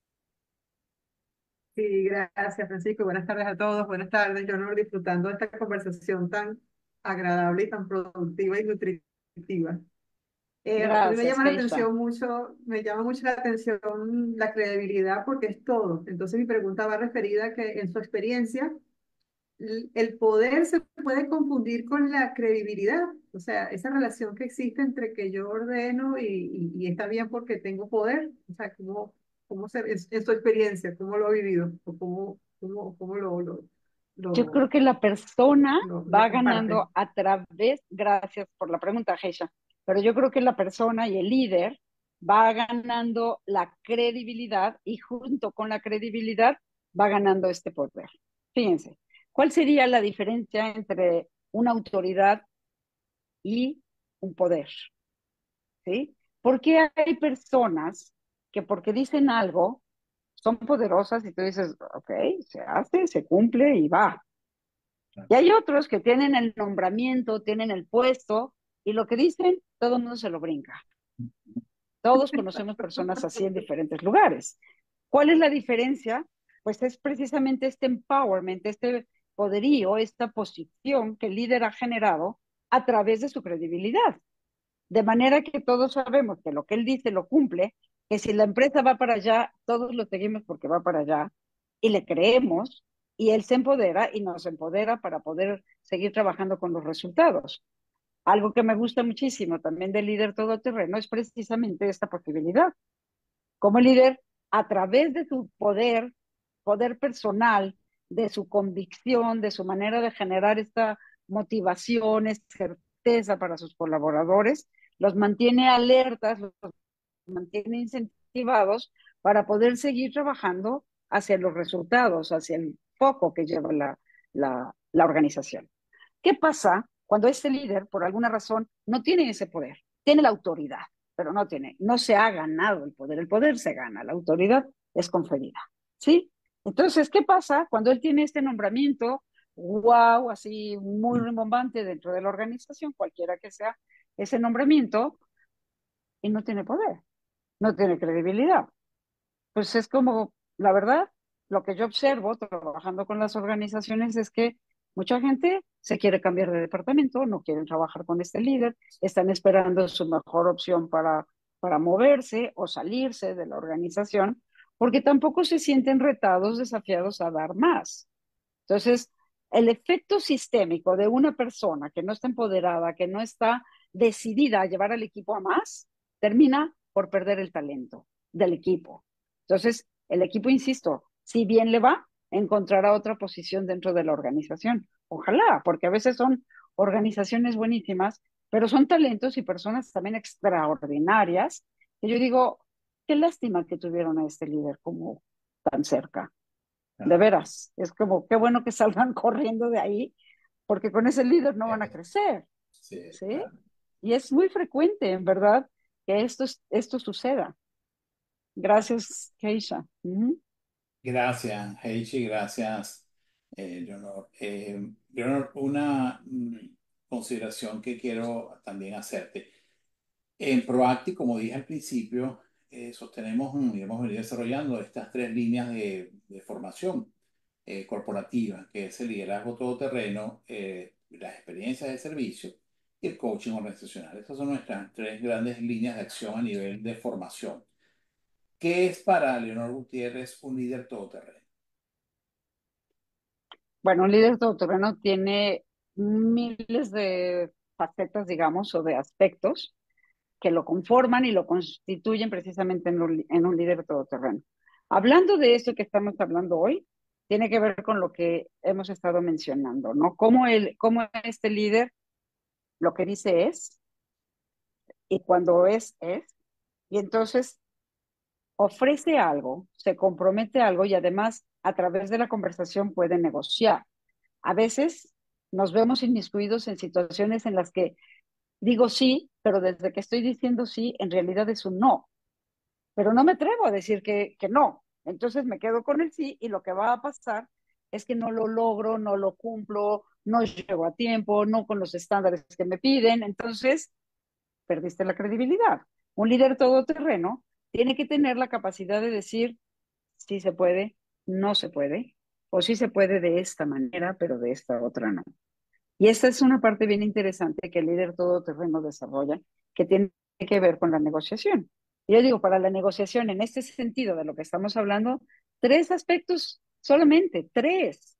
Sí, gracias, Francisco. Buenas tardes a todos. Buenas tardes, Leonor, disfrutando de esta conversación tan agradable y tan productiva y nutritiva. Eh, a mí me Gracias, llama la Keisha. atención mucho, me llama mucho la atención la credibilidad porque es todo. Entonces mi pregunta va referida a que en su experiencia l- el poder se puede confundir con la credibilidad. O sea, esa relación que existe entre que yo ordeno y, y- y está bien porque tengo poder. O sea, ¿cómo, cómo se, es, es su experiencia? ¿Cómo lo ha vivido? ¿O cómo, cómo, cómo lo, lo, Yo lo, creo que la persona lo, lo va comparte? ganando a través, gracias por la pregunta, Heisha, pero yo creo que la persona y el líder va ganando la credibilidad y junto con la credibilidad va ganando este poder. Fíjense, ¿cuál sería la diferencia entre una autoridad y un poder? ¿Sí? Porque hay personas que porque dicen algo son poderosas y tú dices, ok, se hace, se cumple y va. Y hay otros que tienen el nombramiento, tienen el puesto, y lo que dicen, todo el mundo se lo brinca. Todos conocemos personas así en diferentes lugares. ¿Cuál es la diferencia? Pues es precisamente este empowerment, este poderío, esta posición que el líder ha generado a través de su credibilidad. De manera que todos sabemos que lo que él dice lo cumple, que si la empresa va para allá, todos lo seguimos porque va para allá y le creemos y él se empodera y nos empodera para poder seguir trabajando con los resultados. Algo que me gusta muchísimo también del líder todoterreno es precisamente esta posibilidad. Como líder, a través de su poder, poder personal, de su convicción, de su manera de generar esta motivación, esta certeza para sus colaboradores, los mantiene alertas, los mantiene incentivados para poder seguir trabajando hacia los resultados, hacia el foco que lleva la, la, la organización. ¿Qué pasa cuando este líder, por alguna razón, no tiene ese poder? Tiene la autoridad, pero no tiene, no se ha ganado el poder. El poder se gana, la autoridad es conferida. ¿Sí? Entonces, ¿qué pasa cuando él tiene este nombramiento? Wow, así muy rimbombante dentro de la organización, cualquiera que sea ese nombramiento, y no tiene poder, no tiene credibilidad. Pues es como, la verdad, lo que yo observo trabajando con las organizaciones es que mucha gente se quiere cambiar de departamento, no quieren trabajar con este líder, están esperando su mejor opción para, para moverse o salirse de la organización, porque tampoco se sienten retados, desafiados a dar más. Entonces, el efecto sistémico de una persona que no está empoderada, que no está decidida a llevar al equipo a más, termina por perder el talento del equipo. Entonces, el equipo, insisto, si bien le va, encontrará otra posición dentro de la organización. Ojalá, porque a veces son organizaciones buenísimas, pero son talentos y personas también extraordinarias, que yo digo, qué lástima que tuvieron a este líder como tan cerca. De Claro. veras, es como qué bueno que salgan corriendo de ahí, porque con ese líder no van a crecer, Sí, ¿sí? claro. Y es muy frecuente, en verdad, que esto, esto suceda. Gracias, Keisha. Ujú. Gracias, Heichi, gracias, eh, Leonor. Eh, Leonor, una mm, consideración que quiero también hacerte. En Proacti, como dije al principio, eh, sostenemos mm, y hemos venido desarrollando estas tres líneas de, de formación eh, corporativa, que es el liderazgo todoterreno, eh, las experiencias de servicio y el coaching organizacional. Estas son nuestras tres grandes líneas de acción a nivel de formación. ¿Qué es para Leonor Gutiérrez un líder todoterreno? Bueno, un líder todoterreno tiene miles de facetas, digamos, o de aspectos que lo conforman y lo constituyen precisamente en un, en un líder todoterreno. Hablando de esto que estamos hablando hoy, tiene que ver con lo que hemos estado mencionando, ¿no? Cómo, el, cómo este líder lo que dice es, y cuando es, es, y entonces ofrece algo, se compromete a algo y además a través de la conversación puede negociar. A veces nos vemos inmiscuidos en situaciones en las que digo sí, pero desde que estoy diciendo sí, en realidad es un no, pero no me atrevo a decir que, que no. Entonces me quedo con el sí y lo que va a pasar es que no lo logro, no lo cumplo, no llego a tiempo, no con los estándares que me piden, entonces perdiste la credibilidad. Un líder todoterreno tiene que tener la capacidad de decir sí se puede, no se puede, o sí se puede de esta manera, pero de esta otra no. Y esta es una parte bien interesante que el líder todoterreno desarrolla, que tiene que ver con la negociación. Y yo digo, para la negociación, en este sentido de lo que estamos hablando, tres aspectos solamente, tres.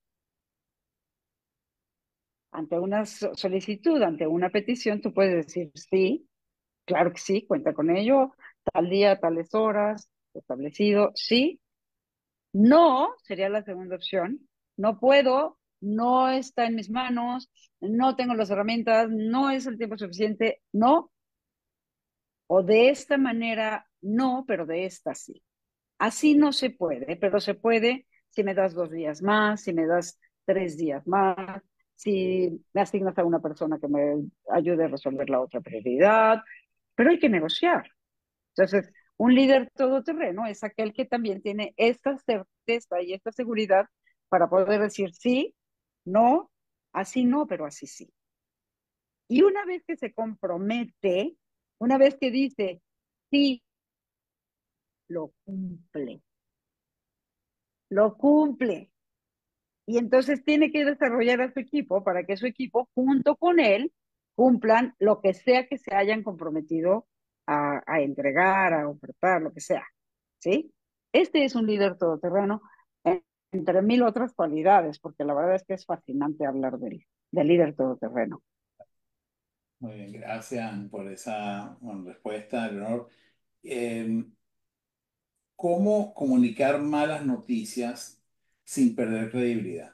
Ante una solicitud, ante una petición, tú puedes decir sí, claro que sí, cuenta con ello, tal día, tales horas, establecido, sí. No sería la segunda opción. No puedo, no está en mis manos, no tengo las herramientas, no es el tiempo suficiente, no. O de esta manera, no, pero de esta sí. Así no se puede, pero se puede si me das dos días más, si me das tres días más, si me asignas a una persona que me ayude a resolver la otra prioridad, pero hay que negociar. Entonces, un líder todoterreno es aquel que también tiene esta certeza y esta seguridad para poder decir sí, no, así no, pero así sí. Y una vez que se compromete, una vez que dice sí, lo cumple, lo cumple. Y entonces tiene que desarrollar a su equipo para que su equipo, junto con él, cumplan lo que sea que se hayan comprometido a, a entregar, a ofertar, lo que sea. ¿Sí? Este es un líder todoterreno, eh, entre mil otras cualidades, porque la verdad es que es fascinante hablar del, del líder todoterreno. Muy bien, gracias por esa bueno, respuesta, Leonor. Eh, ¿Cómo comunicar malas noticias sin perder credibilidad?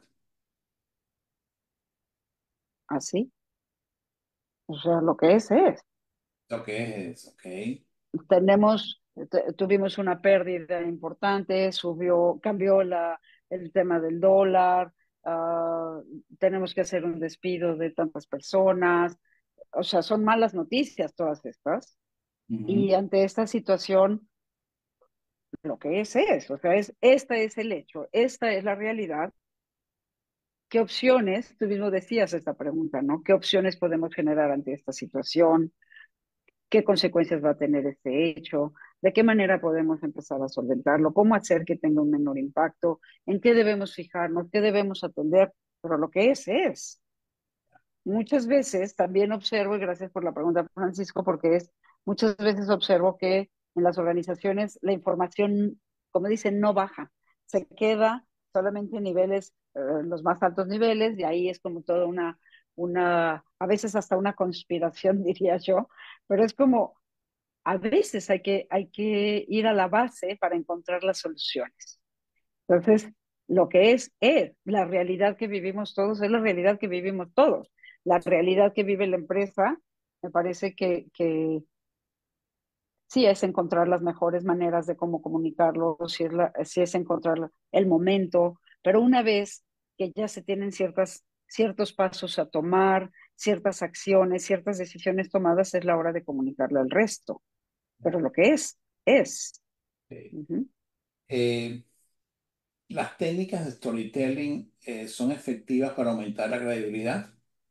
Así, o sea, lo que es es. Lo que es, ok. Tenemos, te- tuvimos una pérdida importante, subió, cambió la, el tema del dólar, uh, tenemos que hacer un despido de tantas personas, o sea, son malas noticias todas estas. Ujú. Y ante esta situación, lo que es es, o sea, es, esta es el hecho, esta es la realidad. ¿Qué opciones? Tú mismo decías esta pregunta, ¿no? ¿Qué opciones podemos generar ante esta situación? ¿Qué consecuencias va a tener este hecho? ¿De qué manera podemos empezar a solventarlo? ¿Cómo hacer que tenga un menor impacto? ¿En qué debemos fijarnos? ¿Qué debemos atender? Pero lo que es, es. Muchas veces también observo, y gracias por la pregunta, Francisco, porque es, muchas veces observo que en las organizaciones la información, como dicen, no baja, se queda solamente en niveles, eh, los más altos niveles, y ahí es como toda una, una, a veces hasta una conspiración, diría yo, pero es como, a veces hay que, hay que ir a la base para encontrar las soluciones. Entonces, lo que es, es la realidad que vivimos todos, es la realidad que vivimos todos. La realidad que vive la empresa, me parece que, que sí es encontrar las mejores maneras de cómo comunicarlo, si es, la, si es encontrar el momento, pero una vez que ya se tienen ciertas, ciertos pasos a tomar, ciertas acciones, ciertas decisiones tomadas, es la hora de comunicarle al resto. Pero lo que es, es. Ok. Ujú. Eh, ¿las técnicas de storytelling eh, son efectivas para aumentar la credibilidad?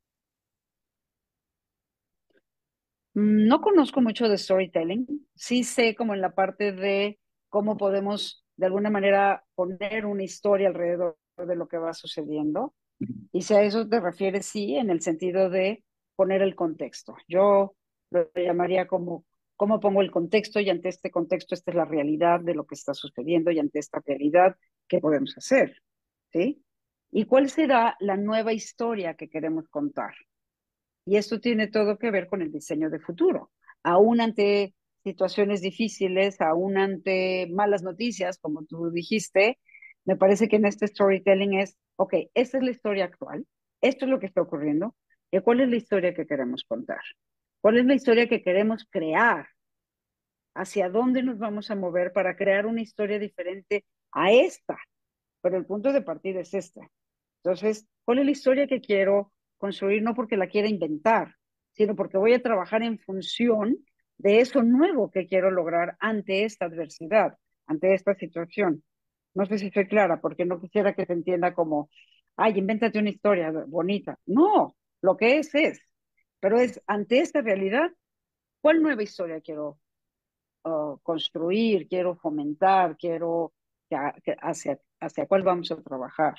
Mm, No conozco mucho de storytelling, sí sé como en la parte de cómo podemos de alguna manera poner una historia alrededor de lo que va sucediendo. Y si a eso te refieres, sí, en el sentido de poner el contexto. Yo lo llamaría como cómo pongo el contexto y ante este contexto esta es la realidad de lo que está sucediendo y ante esta realidad, ¿qué podemos hacer? ¿Sí? ¿Y cuál será la nueva historia que queremos contar? Y esto tiene todo que ver con el diseño de futuro. Aún ante situaciones difíciles, aún ante malas noticias, como tú dijiste, me parece que en este storytelling es, ok, esta es la historia actual, esto es lo que está ocurriendo, ¿y cuál es la historia que queremos contar? ¿Cuál es la historia que queremos crear? ¿Hacia dónde nos vamos a mover para crear una historia diferente a esta? Pero el punto de partida es este. Entonces, ¿cuál es la historia que quiero construir? No porque la quiera inventar, sino porque voy a trabajar en función de eso nuevo que quiero lograr ante esta adversidad, ante esta situación. No sé si soy clara, porque no quisiera que se entienda como, ay, invéntate una historia bonita. No, lo que es es, pero es ante esta realidad, ¿cuál nueva historia quiero uh, construir, quiero fomentar, quiero que, que hacia, hacia cuál vamos a trabajar?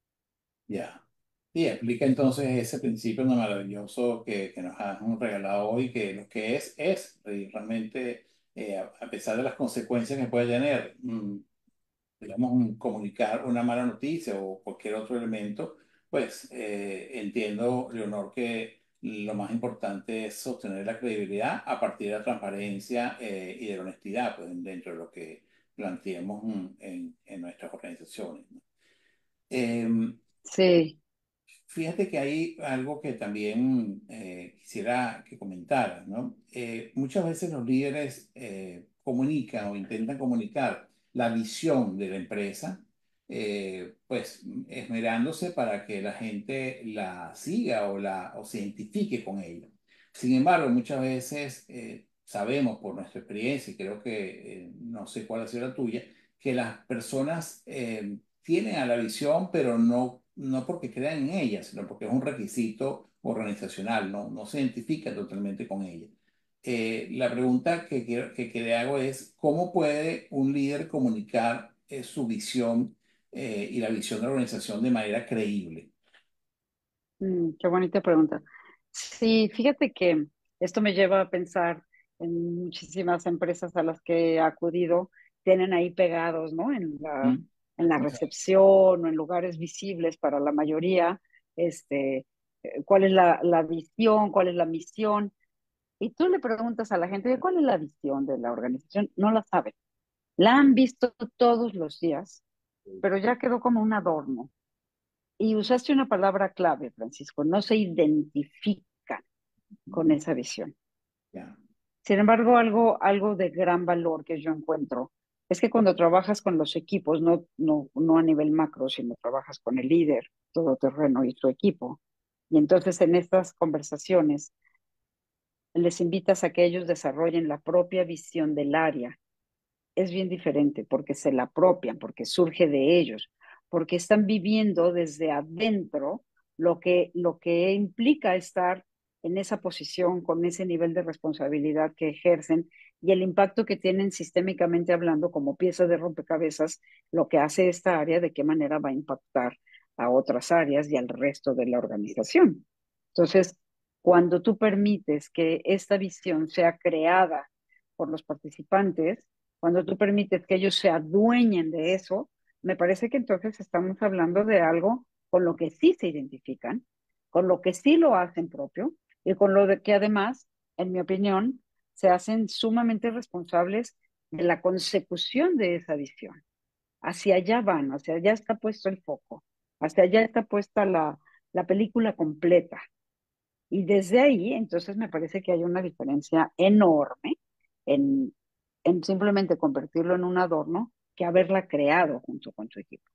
Ya. Y explica entonces ese principio tan maravilloso que, que nos han regalado hoy, que lo que es, es. Y realmente, eh, a a pesar de las consecuencias que puede tener, mm, digamos, un- comunicar una mala noticia o cualquier otro elemento, pues eh, entiendo, Leonor, que lo más importante es sostener la credibilidad a partir de la transparencia eh, y de la honestidad, pues, dentro de lo que planteemos mm, en, en nuestras organizaciones, ¿no? Em, Sí. Fíjate que hay algo que también eh, quisiera que comentaras, ¿no? Eh, muchas veces los líderes eh, comunican o intentan comunicar la visión de la empresa, eh, pues esmerándose para que la gente la siga o, la, o se identifique con ella. Sin embargo, muchas veces eh, sabemos por nuestra experiencia, y creo que eh, no sé cuál ha sido la tuya, que las personas eh, tienen a la visión, pero no, no porque crean en ella, sino porque es un requisito organizacional, no, no se identifica totalmente con ella. Eh, la pregunta que, quiero, que, que le hago es, ¿cómo puede un líder comunicar eh, su visión eh, y la visión de la organización de manera creíble? Mm, qué bonita pregunta. Sí, fíjate que esto me lleva a pensar en muchísimas empresas a las que he acudido, tienen ahí pegados, ¿no? En la, ¿Mm? en la Exacto. recepción o en lugares visibles para la mayoría, este, eh, cuál es la, la visión, cuál es la misión. Y tú le preguntas a la gente, ¿cuál es la visión de la organización? No la saben. La han visto todos los días, pero ya quedó como un adorno. Y usaste una palabra clave, Francisco, no se identifican con esa visión. Ya. Sin embargo, algo, algo de gran valor que yo encuentro es que cuando trabajas con los equipos, no, no, no a nivel macro, sino trabajas con el líder, todoterreno y su equipo, y entonces en estas conversaciones les invitas a que ellos desarrollen la propia visión del área, es bien diferente porque se la apropian, porque surge de ellos, porque están viviendo desde adentro lo que, lo que implica estar en esa posición, con ese nivel de responsabilidad que ejercen y el impacto que tienen sistémicamente hablando como pieza de rompecabezas, lo que hace esta área, de qué manera va a impactar a otras áreas y al resto de la organización. Entonces, cuando tú permites que esta visión sea creada por los participantes, cuando tú permites que ellos se adueñen de eso, me parece que entonces estamos hablando de algo con lo que sí se identifican, con lo que sí lo hacen propio y con lo de que además, en mi opinión, se hacen sumamente responsables de la consecución de esa visión. Hacia allá van, hacia allá está puesto el foco, hacia allá está puesta la, la película completa. Y desde ahí, entonces, me parece que hay una diferencia enorme en, en simplemente convertirlo en un adorno que haberla creado junto con tu equipo.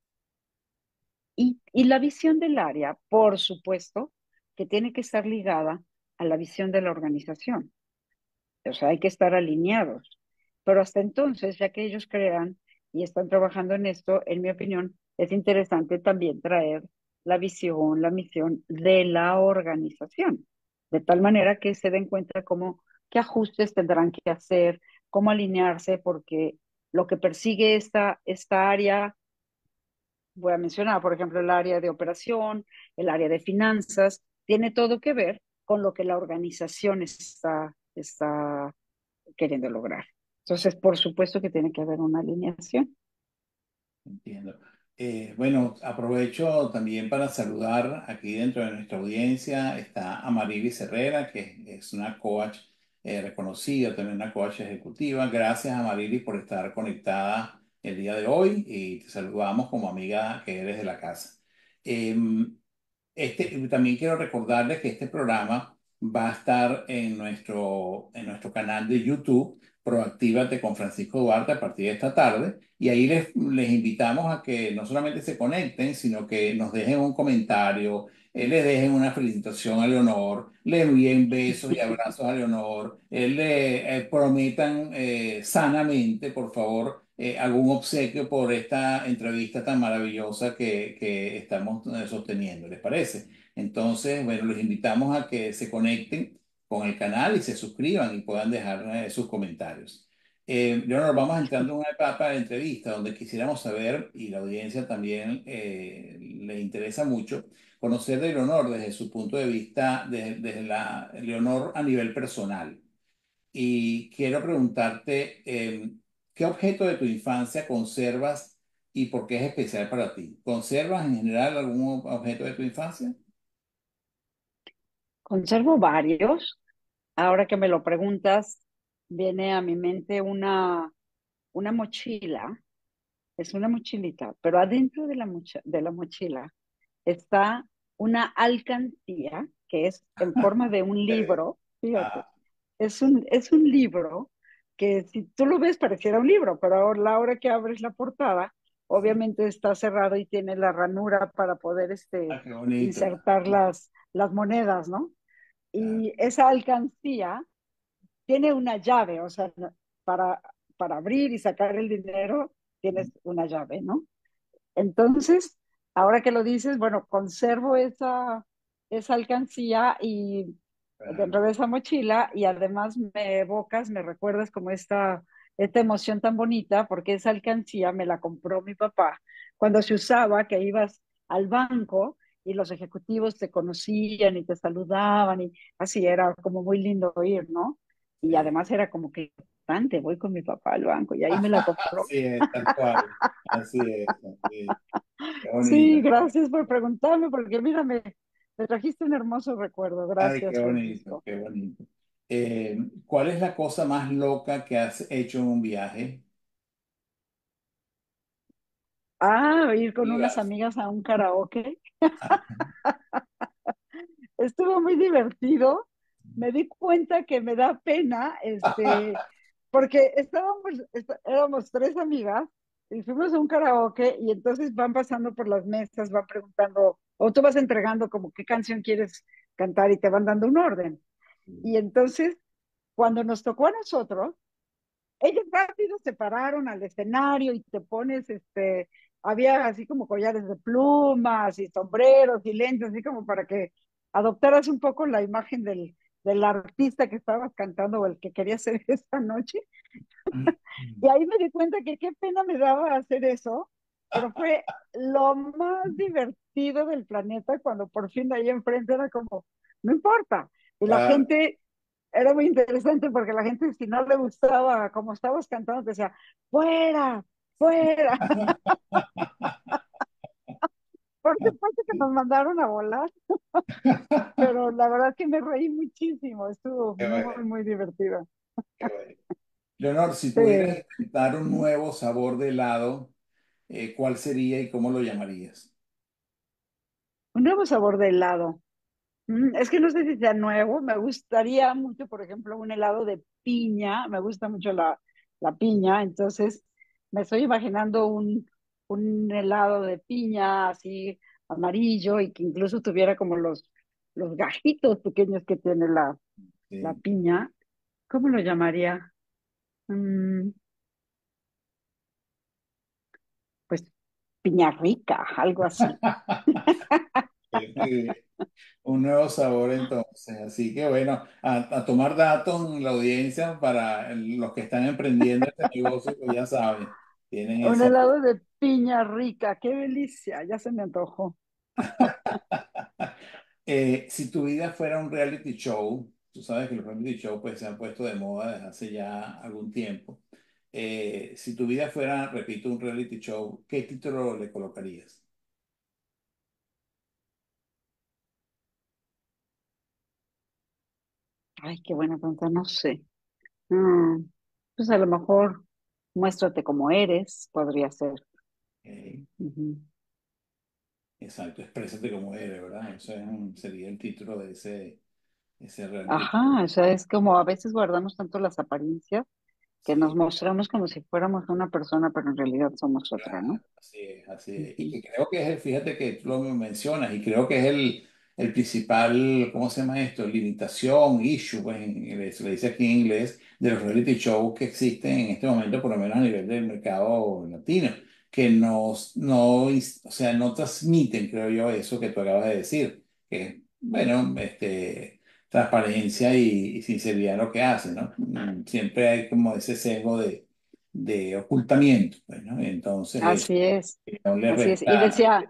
Y, y la visión del área, por supuesto, que tiene que estar ligada a la visión de la organización. O sea, hay que estar alineados. Pero hasta entonces, ya que ellos crean y están trabajando en esto, en mi opinión, es interesante también traer la visión, la misión de la organización, de tal manera que se den cuenta cómo, qué ajustes tendrán que hacer, cómo alinearse, porque lo que persigue esta, esta área, voy a mencionar, por ejemplo, el área de operación, el área de finanzas, tiene todo que ver con lo que la organización está, está queriendo lograr. Entonces, por supuesto que tiene que haber una alineación. Entiendo. Eh, bueno, aprovecho también para saludar aquí dentro de nuestra audiencia. Está Amarilis Herrera, que es una coach eh, reconocida, también una coach ejecutiva. Gracias, Amarilis, por estar conectada el día de hoy y te saludamos como amiga que eres de la casa. Em, Este, también quiero recordarles que este programa va a estar en nuestro, en nuestro canal de YouTube, Proactívate con Francisco Duarte, a partir de esta tarde. Y ahí les, les invitamos a que no solamente se conecten, sino que nos dejen un comentario, eh, le dejen una felicitación a Leonor, le envíen besos y abrazos a Leonor, eh, le eh, prometan eh, sanamente, por favor, eh, algún obsequio por esta entrevista tan maravillosa que, que estamos eh, sosteniendo. ¿Les parece? Entonces, bueno, los invitamos a que se conecten con el canal y se suscriban y puedan dejar eh, sus comentarios. Eh, Leonor, vamos entrando en una etapa de entrevista donde quisiéramos saber, y la audiencia también eh, le interesa mucho, conocer de Leonor desde su punto de vista, desde, desde la Leonor a nivel personal. Y quiero preguntarte, eh, ¿qué objeto de tu infancia conservas y por qué es especial para ti? ¿Conservas en general algún objeto de tu infancia? Conservo varios. Ahora que me lo preguntas, viene a mi mente una, una mochila. Es una mochilita, pero adentro de la, mocha- de la mochila está una alcancía que es en forma de un Eh, libro. Fíjate, ah, es un, es un libro que si tú lo ves pareciera un libro, pero ahora, la hora que abres la portada, sí. obviamente está cerrado y tiene la ranura para poder este, Ah, qué bonito. insertar las, las monedas, ¿no? Ah, Y esa alcancía tiene una llave, o sea, para, para abrir y sacar el dinero tienes una llave, ¿no? Entonces, ahora que lo dices, bueno, conservo esa, esa alcancía y claro. dentro de esa mochila y además me evocas, me recuerdas como esta, esta emoción tan bonita porque esa alcancía me la compró mi papá cuando se usaba que ibas al banco y los ejecutivos te conocían y te saludaban y así era como muy lindo ir, ¿no? Y Sí. además era como que importante, voy con mi papá al banco y ahí me la compró. Así es, tal cual. Así es, así es. Qué bonito. Sí, gracias por preguntarme, porque mira, me, me trajiste un hermoso recuerdo. Ay, qué Gracias, bonito, Francisco. qué bonito. Eh, ¿cuál es la cosa más loca que has hecho en un viaje? Ah, ir con unas Ibas. amigas a un karaoke. Estuvo muy divertido. Me di cuenta que me da pena, este, porque estábamos, est- éramos tres amigas y fuimos a un karaoke y entonces van pasando por las mesas, van preguntando, o tú vas entregando como qué canción quieres cantar y te van dando un orden. Y entonces, cuando nos tocó a nosotros, ellos rápido se pararon al escenario y te pones, este, había así como collares de plumas y sombreros y lentes, así como para que adoptaras un poco la imagen del, del artista que estabas cantando o el que quería ser esa noche. Y ahí me di cuenta que qué pena me daba hacer eso, pero fue lo más divertido del planeta cuando por fin de ahí enfrente era como, no importa. Y la Claro. gente era muy interesante porque la gente, si no le gustaba como estabas cantando, te decía, fuera, fuera. Por supuesto que nos mandaron a volar, pero la verdad que me reí muchísimo, estuvo Qué muy, bueno, muy divertido. qué bueno. Leonor, si pudieras Sí. inventar un nuevo sabor de helado, eh, ¿cuál sería y cómo lo llamarías? Un nuevo sabor de helado. Mm, es que no sé si sea nuevo, me gustaría mucho, por ejemplo, un helado de piña, me gusta mucho la, la piña, entonces me estoy imaginando un, un helado de piña así amarillo y que incluso tuviera como los, los gajitos pequeños que tiene la, la Sí. piña. ¿Cómo lo llamaría? Mm, pues piña rica, algo así. Muy bien. Un nuevo sabor entonces. Así que bueno, a, a tomar datos en la audiencia para el- los que están emprendiendo este negocio, pues ya saben, tienen Un esa. helado de piña rica, qué delicia, ya se me antojó. Eh, si tu vida fuera un reality show, tú sabes que los reality shows pues, se han puesto de moda desde hace ya algún tiempo. eh, si tu vida fuera, repito, un reality show, ¿qué título le colocarías? Ay, qué buena pregunta, no sé. Mm, pues a lo mejor muéstrate como eres, podría ser. Eh, Ujú. exacto, exprésate como eres, ¿verdad? Ese es un- sería el título de ese, ese reality show. Ajá, o sea, es como a veces guardamos tanto las apariencias que nos Sí. mostramos como si fuéramos una persona, pero en realidad somos otra, ¿no? Claro, así es, así es. Y Ujú. que creo que es el, fíjate que tú lo mencionas, y creo que es el, el principal, ¿cómo se llama esto? Limitación, issue, pues en inglés, se le dice aquí en inglés, de los reality shows que existen en este momento, por lo menos a nivel del mercado latino, que nos, no, ins- o sea, no transmiten, creo yo, eso que tú acabas de decir, que, bueno, este, transparencia y, y sinceridad en lo que hacen, ¿no? Mm, Siempre hay como ese sesgo de de ocultamiento, pues, ¿no? Entonces, Así es, eso no le así es. Y resta. decía,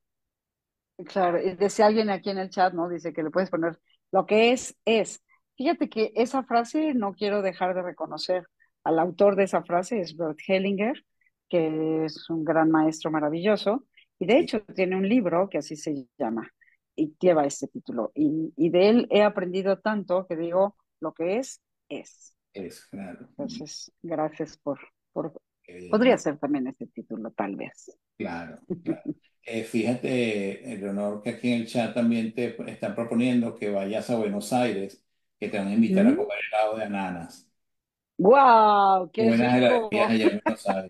claro, y decía alguien aquí en el chat, ¿no? Dice que le puedes poner lo que es, es. Fíjate que esa frase no quiero dejar de reconocer al autor de esa frase, es Bert Hellinger, que es un gran maestro maravilloso, y de Sí, hecho tiene un libro que así se llama y lleva este título. Y, y de él he aprendido tanto que digo, lo que es, es. es claro. Entonces, gracias por, por, podría Eh, ser también ese título, tal vez. claro, claro. Eh, fíjate, Eleonor, que aquí en el chat también te están proponiendo que vayas a Buenos Aires, que te van a invitar a comer helado de ananas. ¡Wow! Qué ¡Qué buenas rico! heladerías allá en Buenos Aires.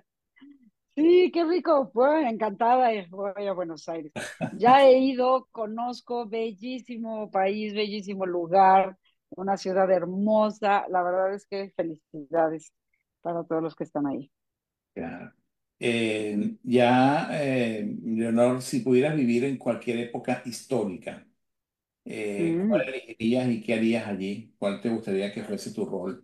Sí, qué rico. Bueno, encantada de voy a Buenos Aires. Ya he ido, conozco, bellísimo país, bellísimo lugar, una ciudad hermosa. La verdad es que felicidades para todos los que están ahí. Claro. Eh, ya, eh, Leonor, si pudieras vivir en cualquier época histórica, eh, ¿cuál Mm. elegirías y qué harías allí? ¿Cuál te gustaría que fuese tu rol?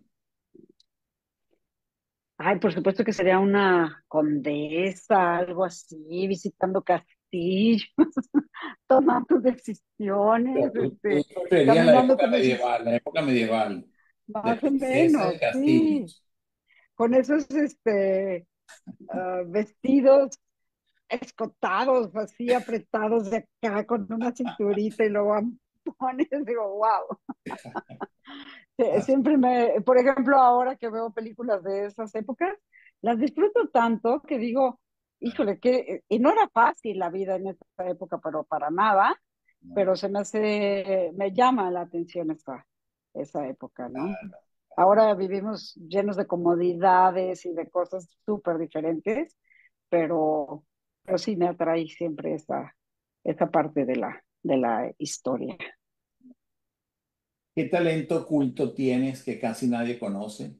Ay, por supuesto que sería una condesa, algo así, visitando castillos, tomando Pero decisiones, tú, tú este, preferirías la caminando época con esos, medieval, la época medieval, de más o princesas y menos, sí, castillos. con esos, este, ah, vestidos escotados, así apretados de acá, con una cinturita y luego ampones, digo, wow. Ah, Siempre me, por ejemplo, ahora que veo películas de esas épocas, las disfruto tanto que digo, híjole, que, y no era fácil la vida en esa época, pero para nada, pero no, se me hace, me llama la atención esa, esa época, ¿no? Ahora vivimos llenos de comodidades y de cosas súper diferentes, pero, pero sí me atrae siempre esa, esa parte de la, de la historia. ¿qué talento oculto tienes que casi nadie conoce?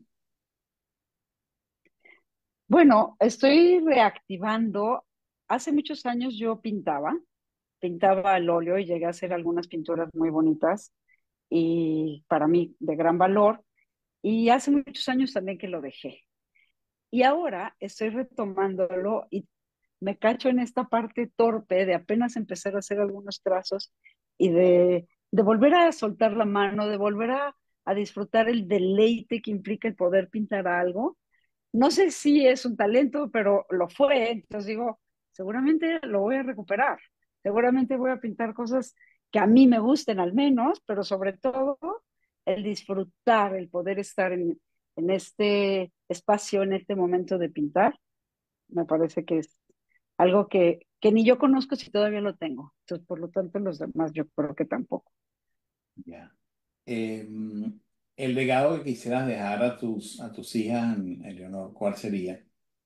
Bueno, estoy reactivando. Hace muchos años yo pintaba, pintaba al óleo y llegué a hacer algunas pinturas muy bonitas y para mí de gran valor. Y hace muchos años también que lo dejé. Y ahora estoy retomándolo y me cacho en esta parte torpe de apenas empezar a hacer algunos trazos y de, de volver a soltar la mano, de volver a, a disfrutar el deleite que implica el poder pintar algo. No sé si es un talento, pero lo fue, entonces digo, seguramente lo voy a recuperar, seguramente voy a pintar cosas que a mí me gusten al menos, pero sobre todo el disfrutar, el poder estar en, en este espacio, en este momento de pintar, me parece que es algo que, que ni yo conozco si todavía lo tengo. Entonces, por lo tanto, los demás yo creo que tampoco. Ya. Eh, el legado que quisieras dejar a tus, a tus hijas, Eleonor, ¿cuál sería?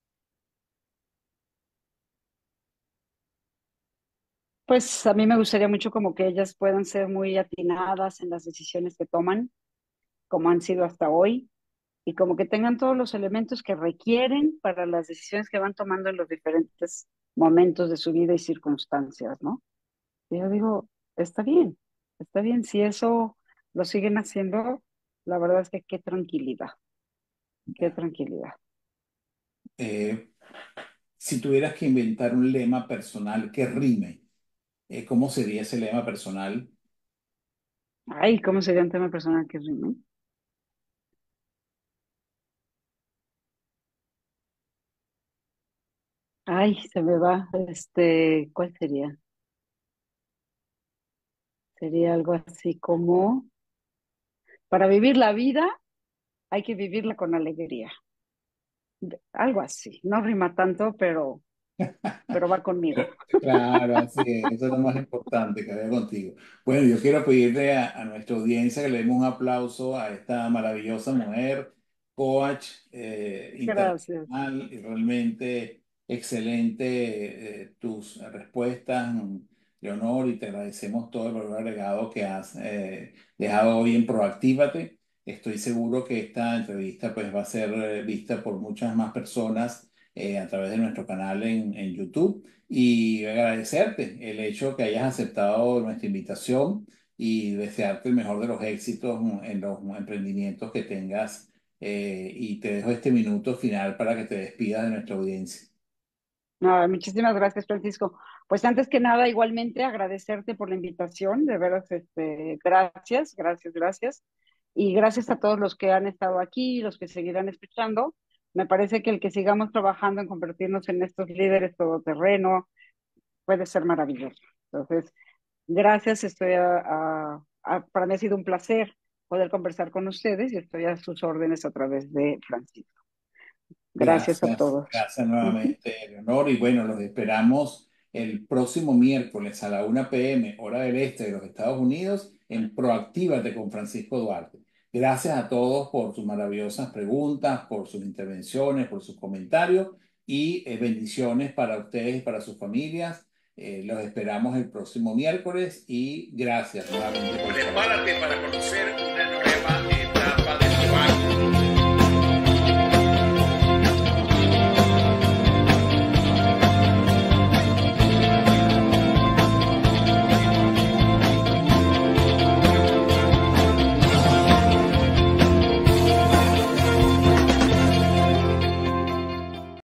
Pues a mí me gustaría mucho como que ellas puedan ser muy atinadas en las decisiones que toman, como han sido hasta hoy, y como que tengan todos los elementos que requieren para las decisiones que van tomando en los diferentes momentos de su vida y circunstancias, ¿no? Y yo digo, está bien, está bien, si eso lo siguen haciendo, la verdad es que qué tranquilidad, qué Ya. tranquilidad. Eh, si tuvieras que inventar un lema personal que rime, eh, ¿cómo sería ese lema personal? Ay, ¿cómo sería un tema personal que rime? Ay, se me va. Este, ¿cuál sería? Sería algo así como, para vivir la vida hay que vivirla con alegría. Algo así. No rima tanto, pero, pero va conmigo. Claro, así es, eso es lo más importante que vea contigo. Bueno, yo quiero pedirle a, a nuestra audiencia que le demos un aplauso a esta maravillosa mujer, coach eh, Gracias. internacional y realmente excelente eh, tus respuestas, Leonor, y te agradecemos todo el valor agregado que has eh, dejado hoy en Proactívate. Estoy seguro que esta entrevista pues, va a ser eh, vista por muchas más personas eh, a través de nuestro canal en en YouTube y agradecerte el hecho que hayas aceptado nuestra invitación y desearte el mejor de los éxitos en los emprendimientos que tengas. Eh, y te dejo este minuto final para que te despidas de nuestra audiencia. No, muchísimas gracias, Francisco. Pues antes que nada, igualmente agradecerte por la invitación, de veras, este, gracias, gracias, gracias. Y gracias a todos los que han estado aquí y los que seguirán escuchando. Me parece que el que sigamos trabajando en convertirnos en estos líderes todoterreno puede ser maravilloso. Entonces, gracias, estoy a, a- a- para mí ha sido un placer poder conversar con ustedes y estoy a sus órdenes a través de Francisco. Gracias a Gracias, todos. gracias Ujú. nuevamente, Leonor. Y bueno, los esperamos el próximo miércoles a la una p m, hora del este de los Estados Unidos, en Proactívate con Francisco Duarte. Gracias a todos por sus maravillosas preguntas, por sus intervenciones, por sus comentarios y eh, bendiciones para ustedes y para sus familias. Eh, los esperamos el próximo miércoles y gracias nuevamente por estar aquí. Prepárate para conocer una nueva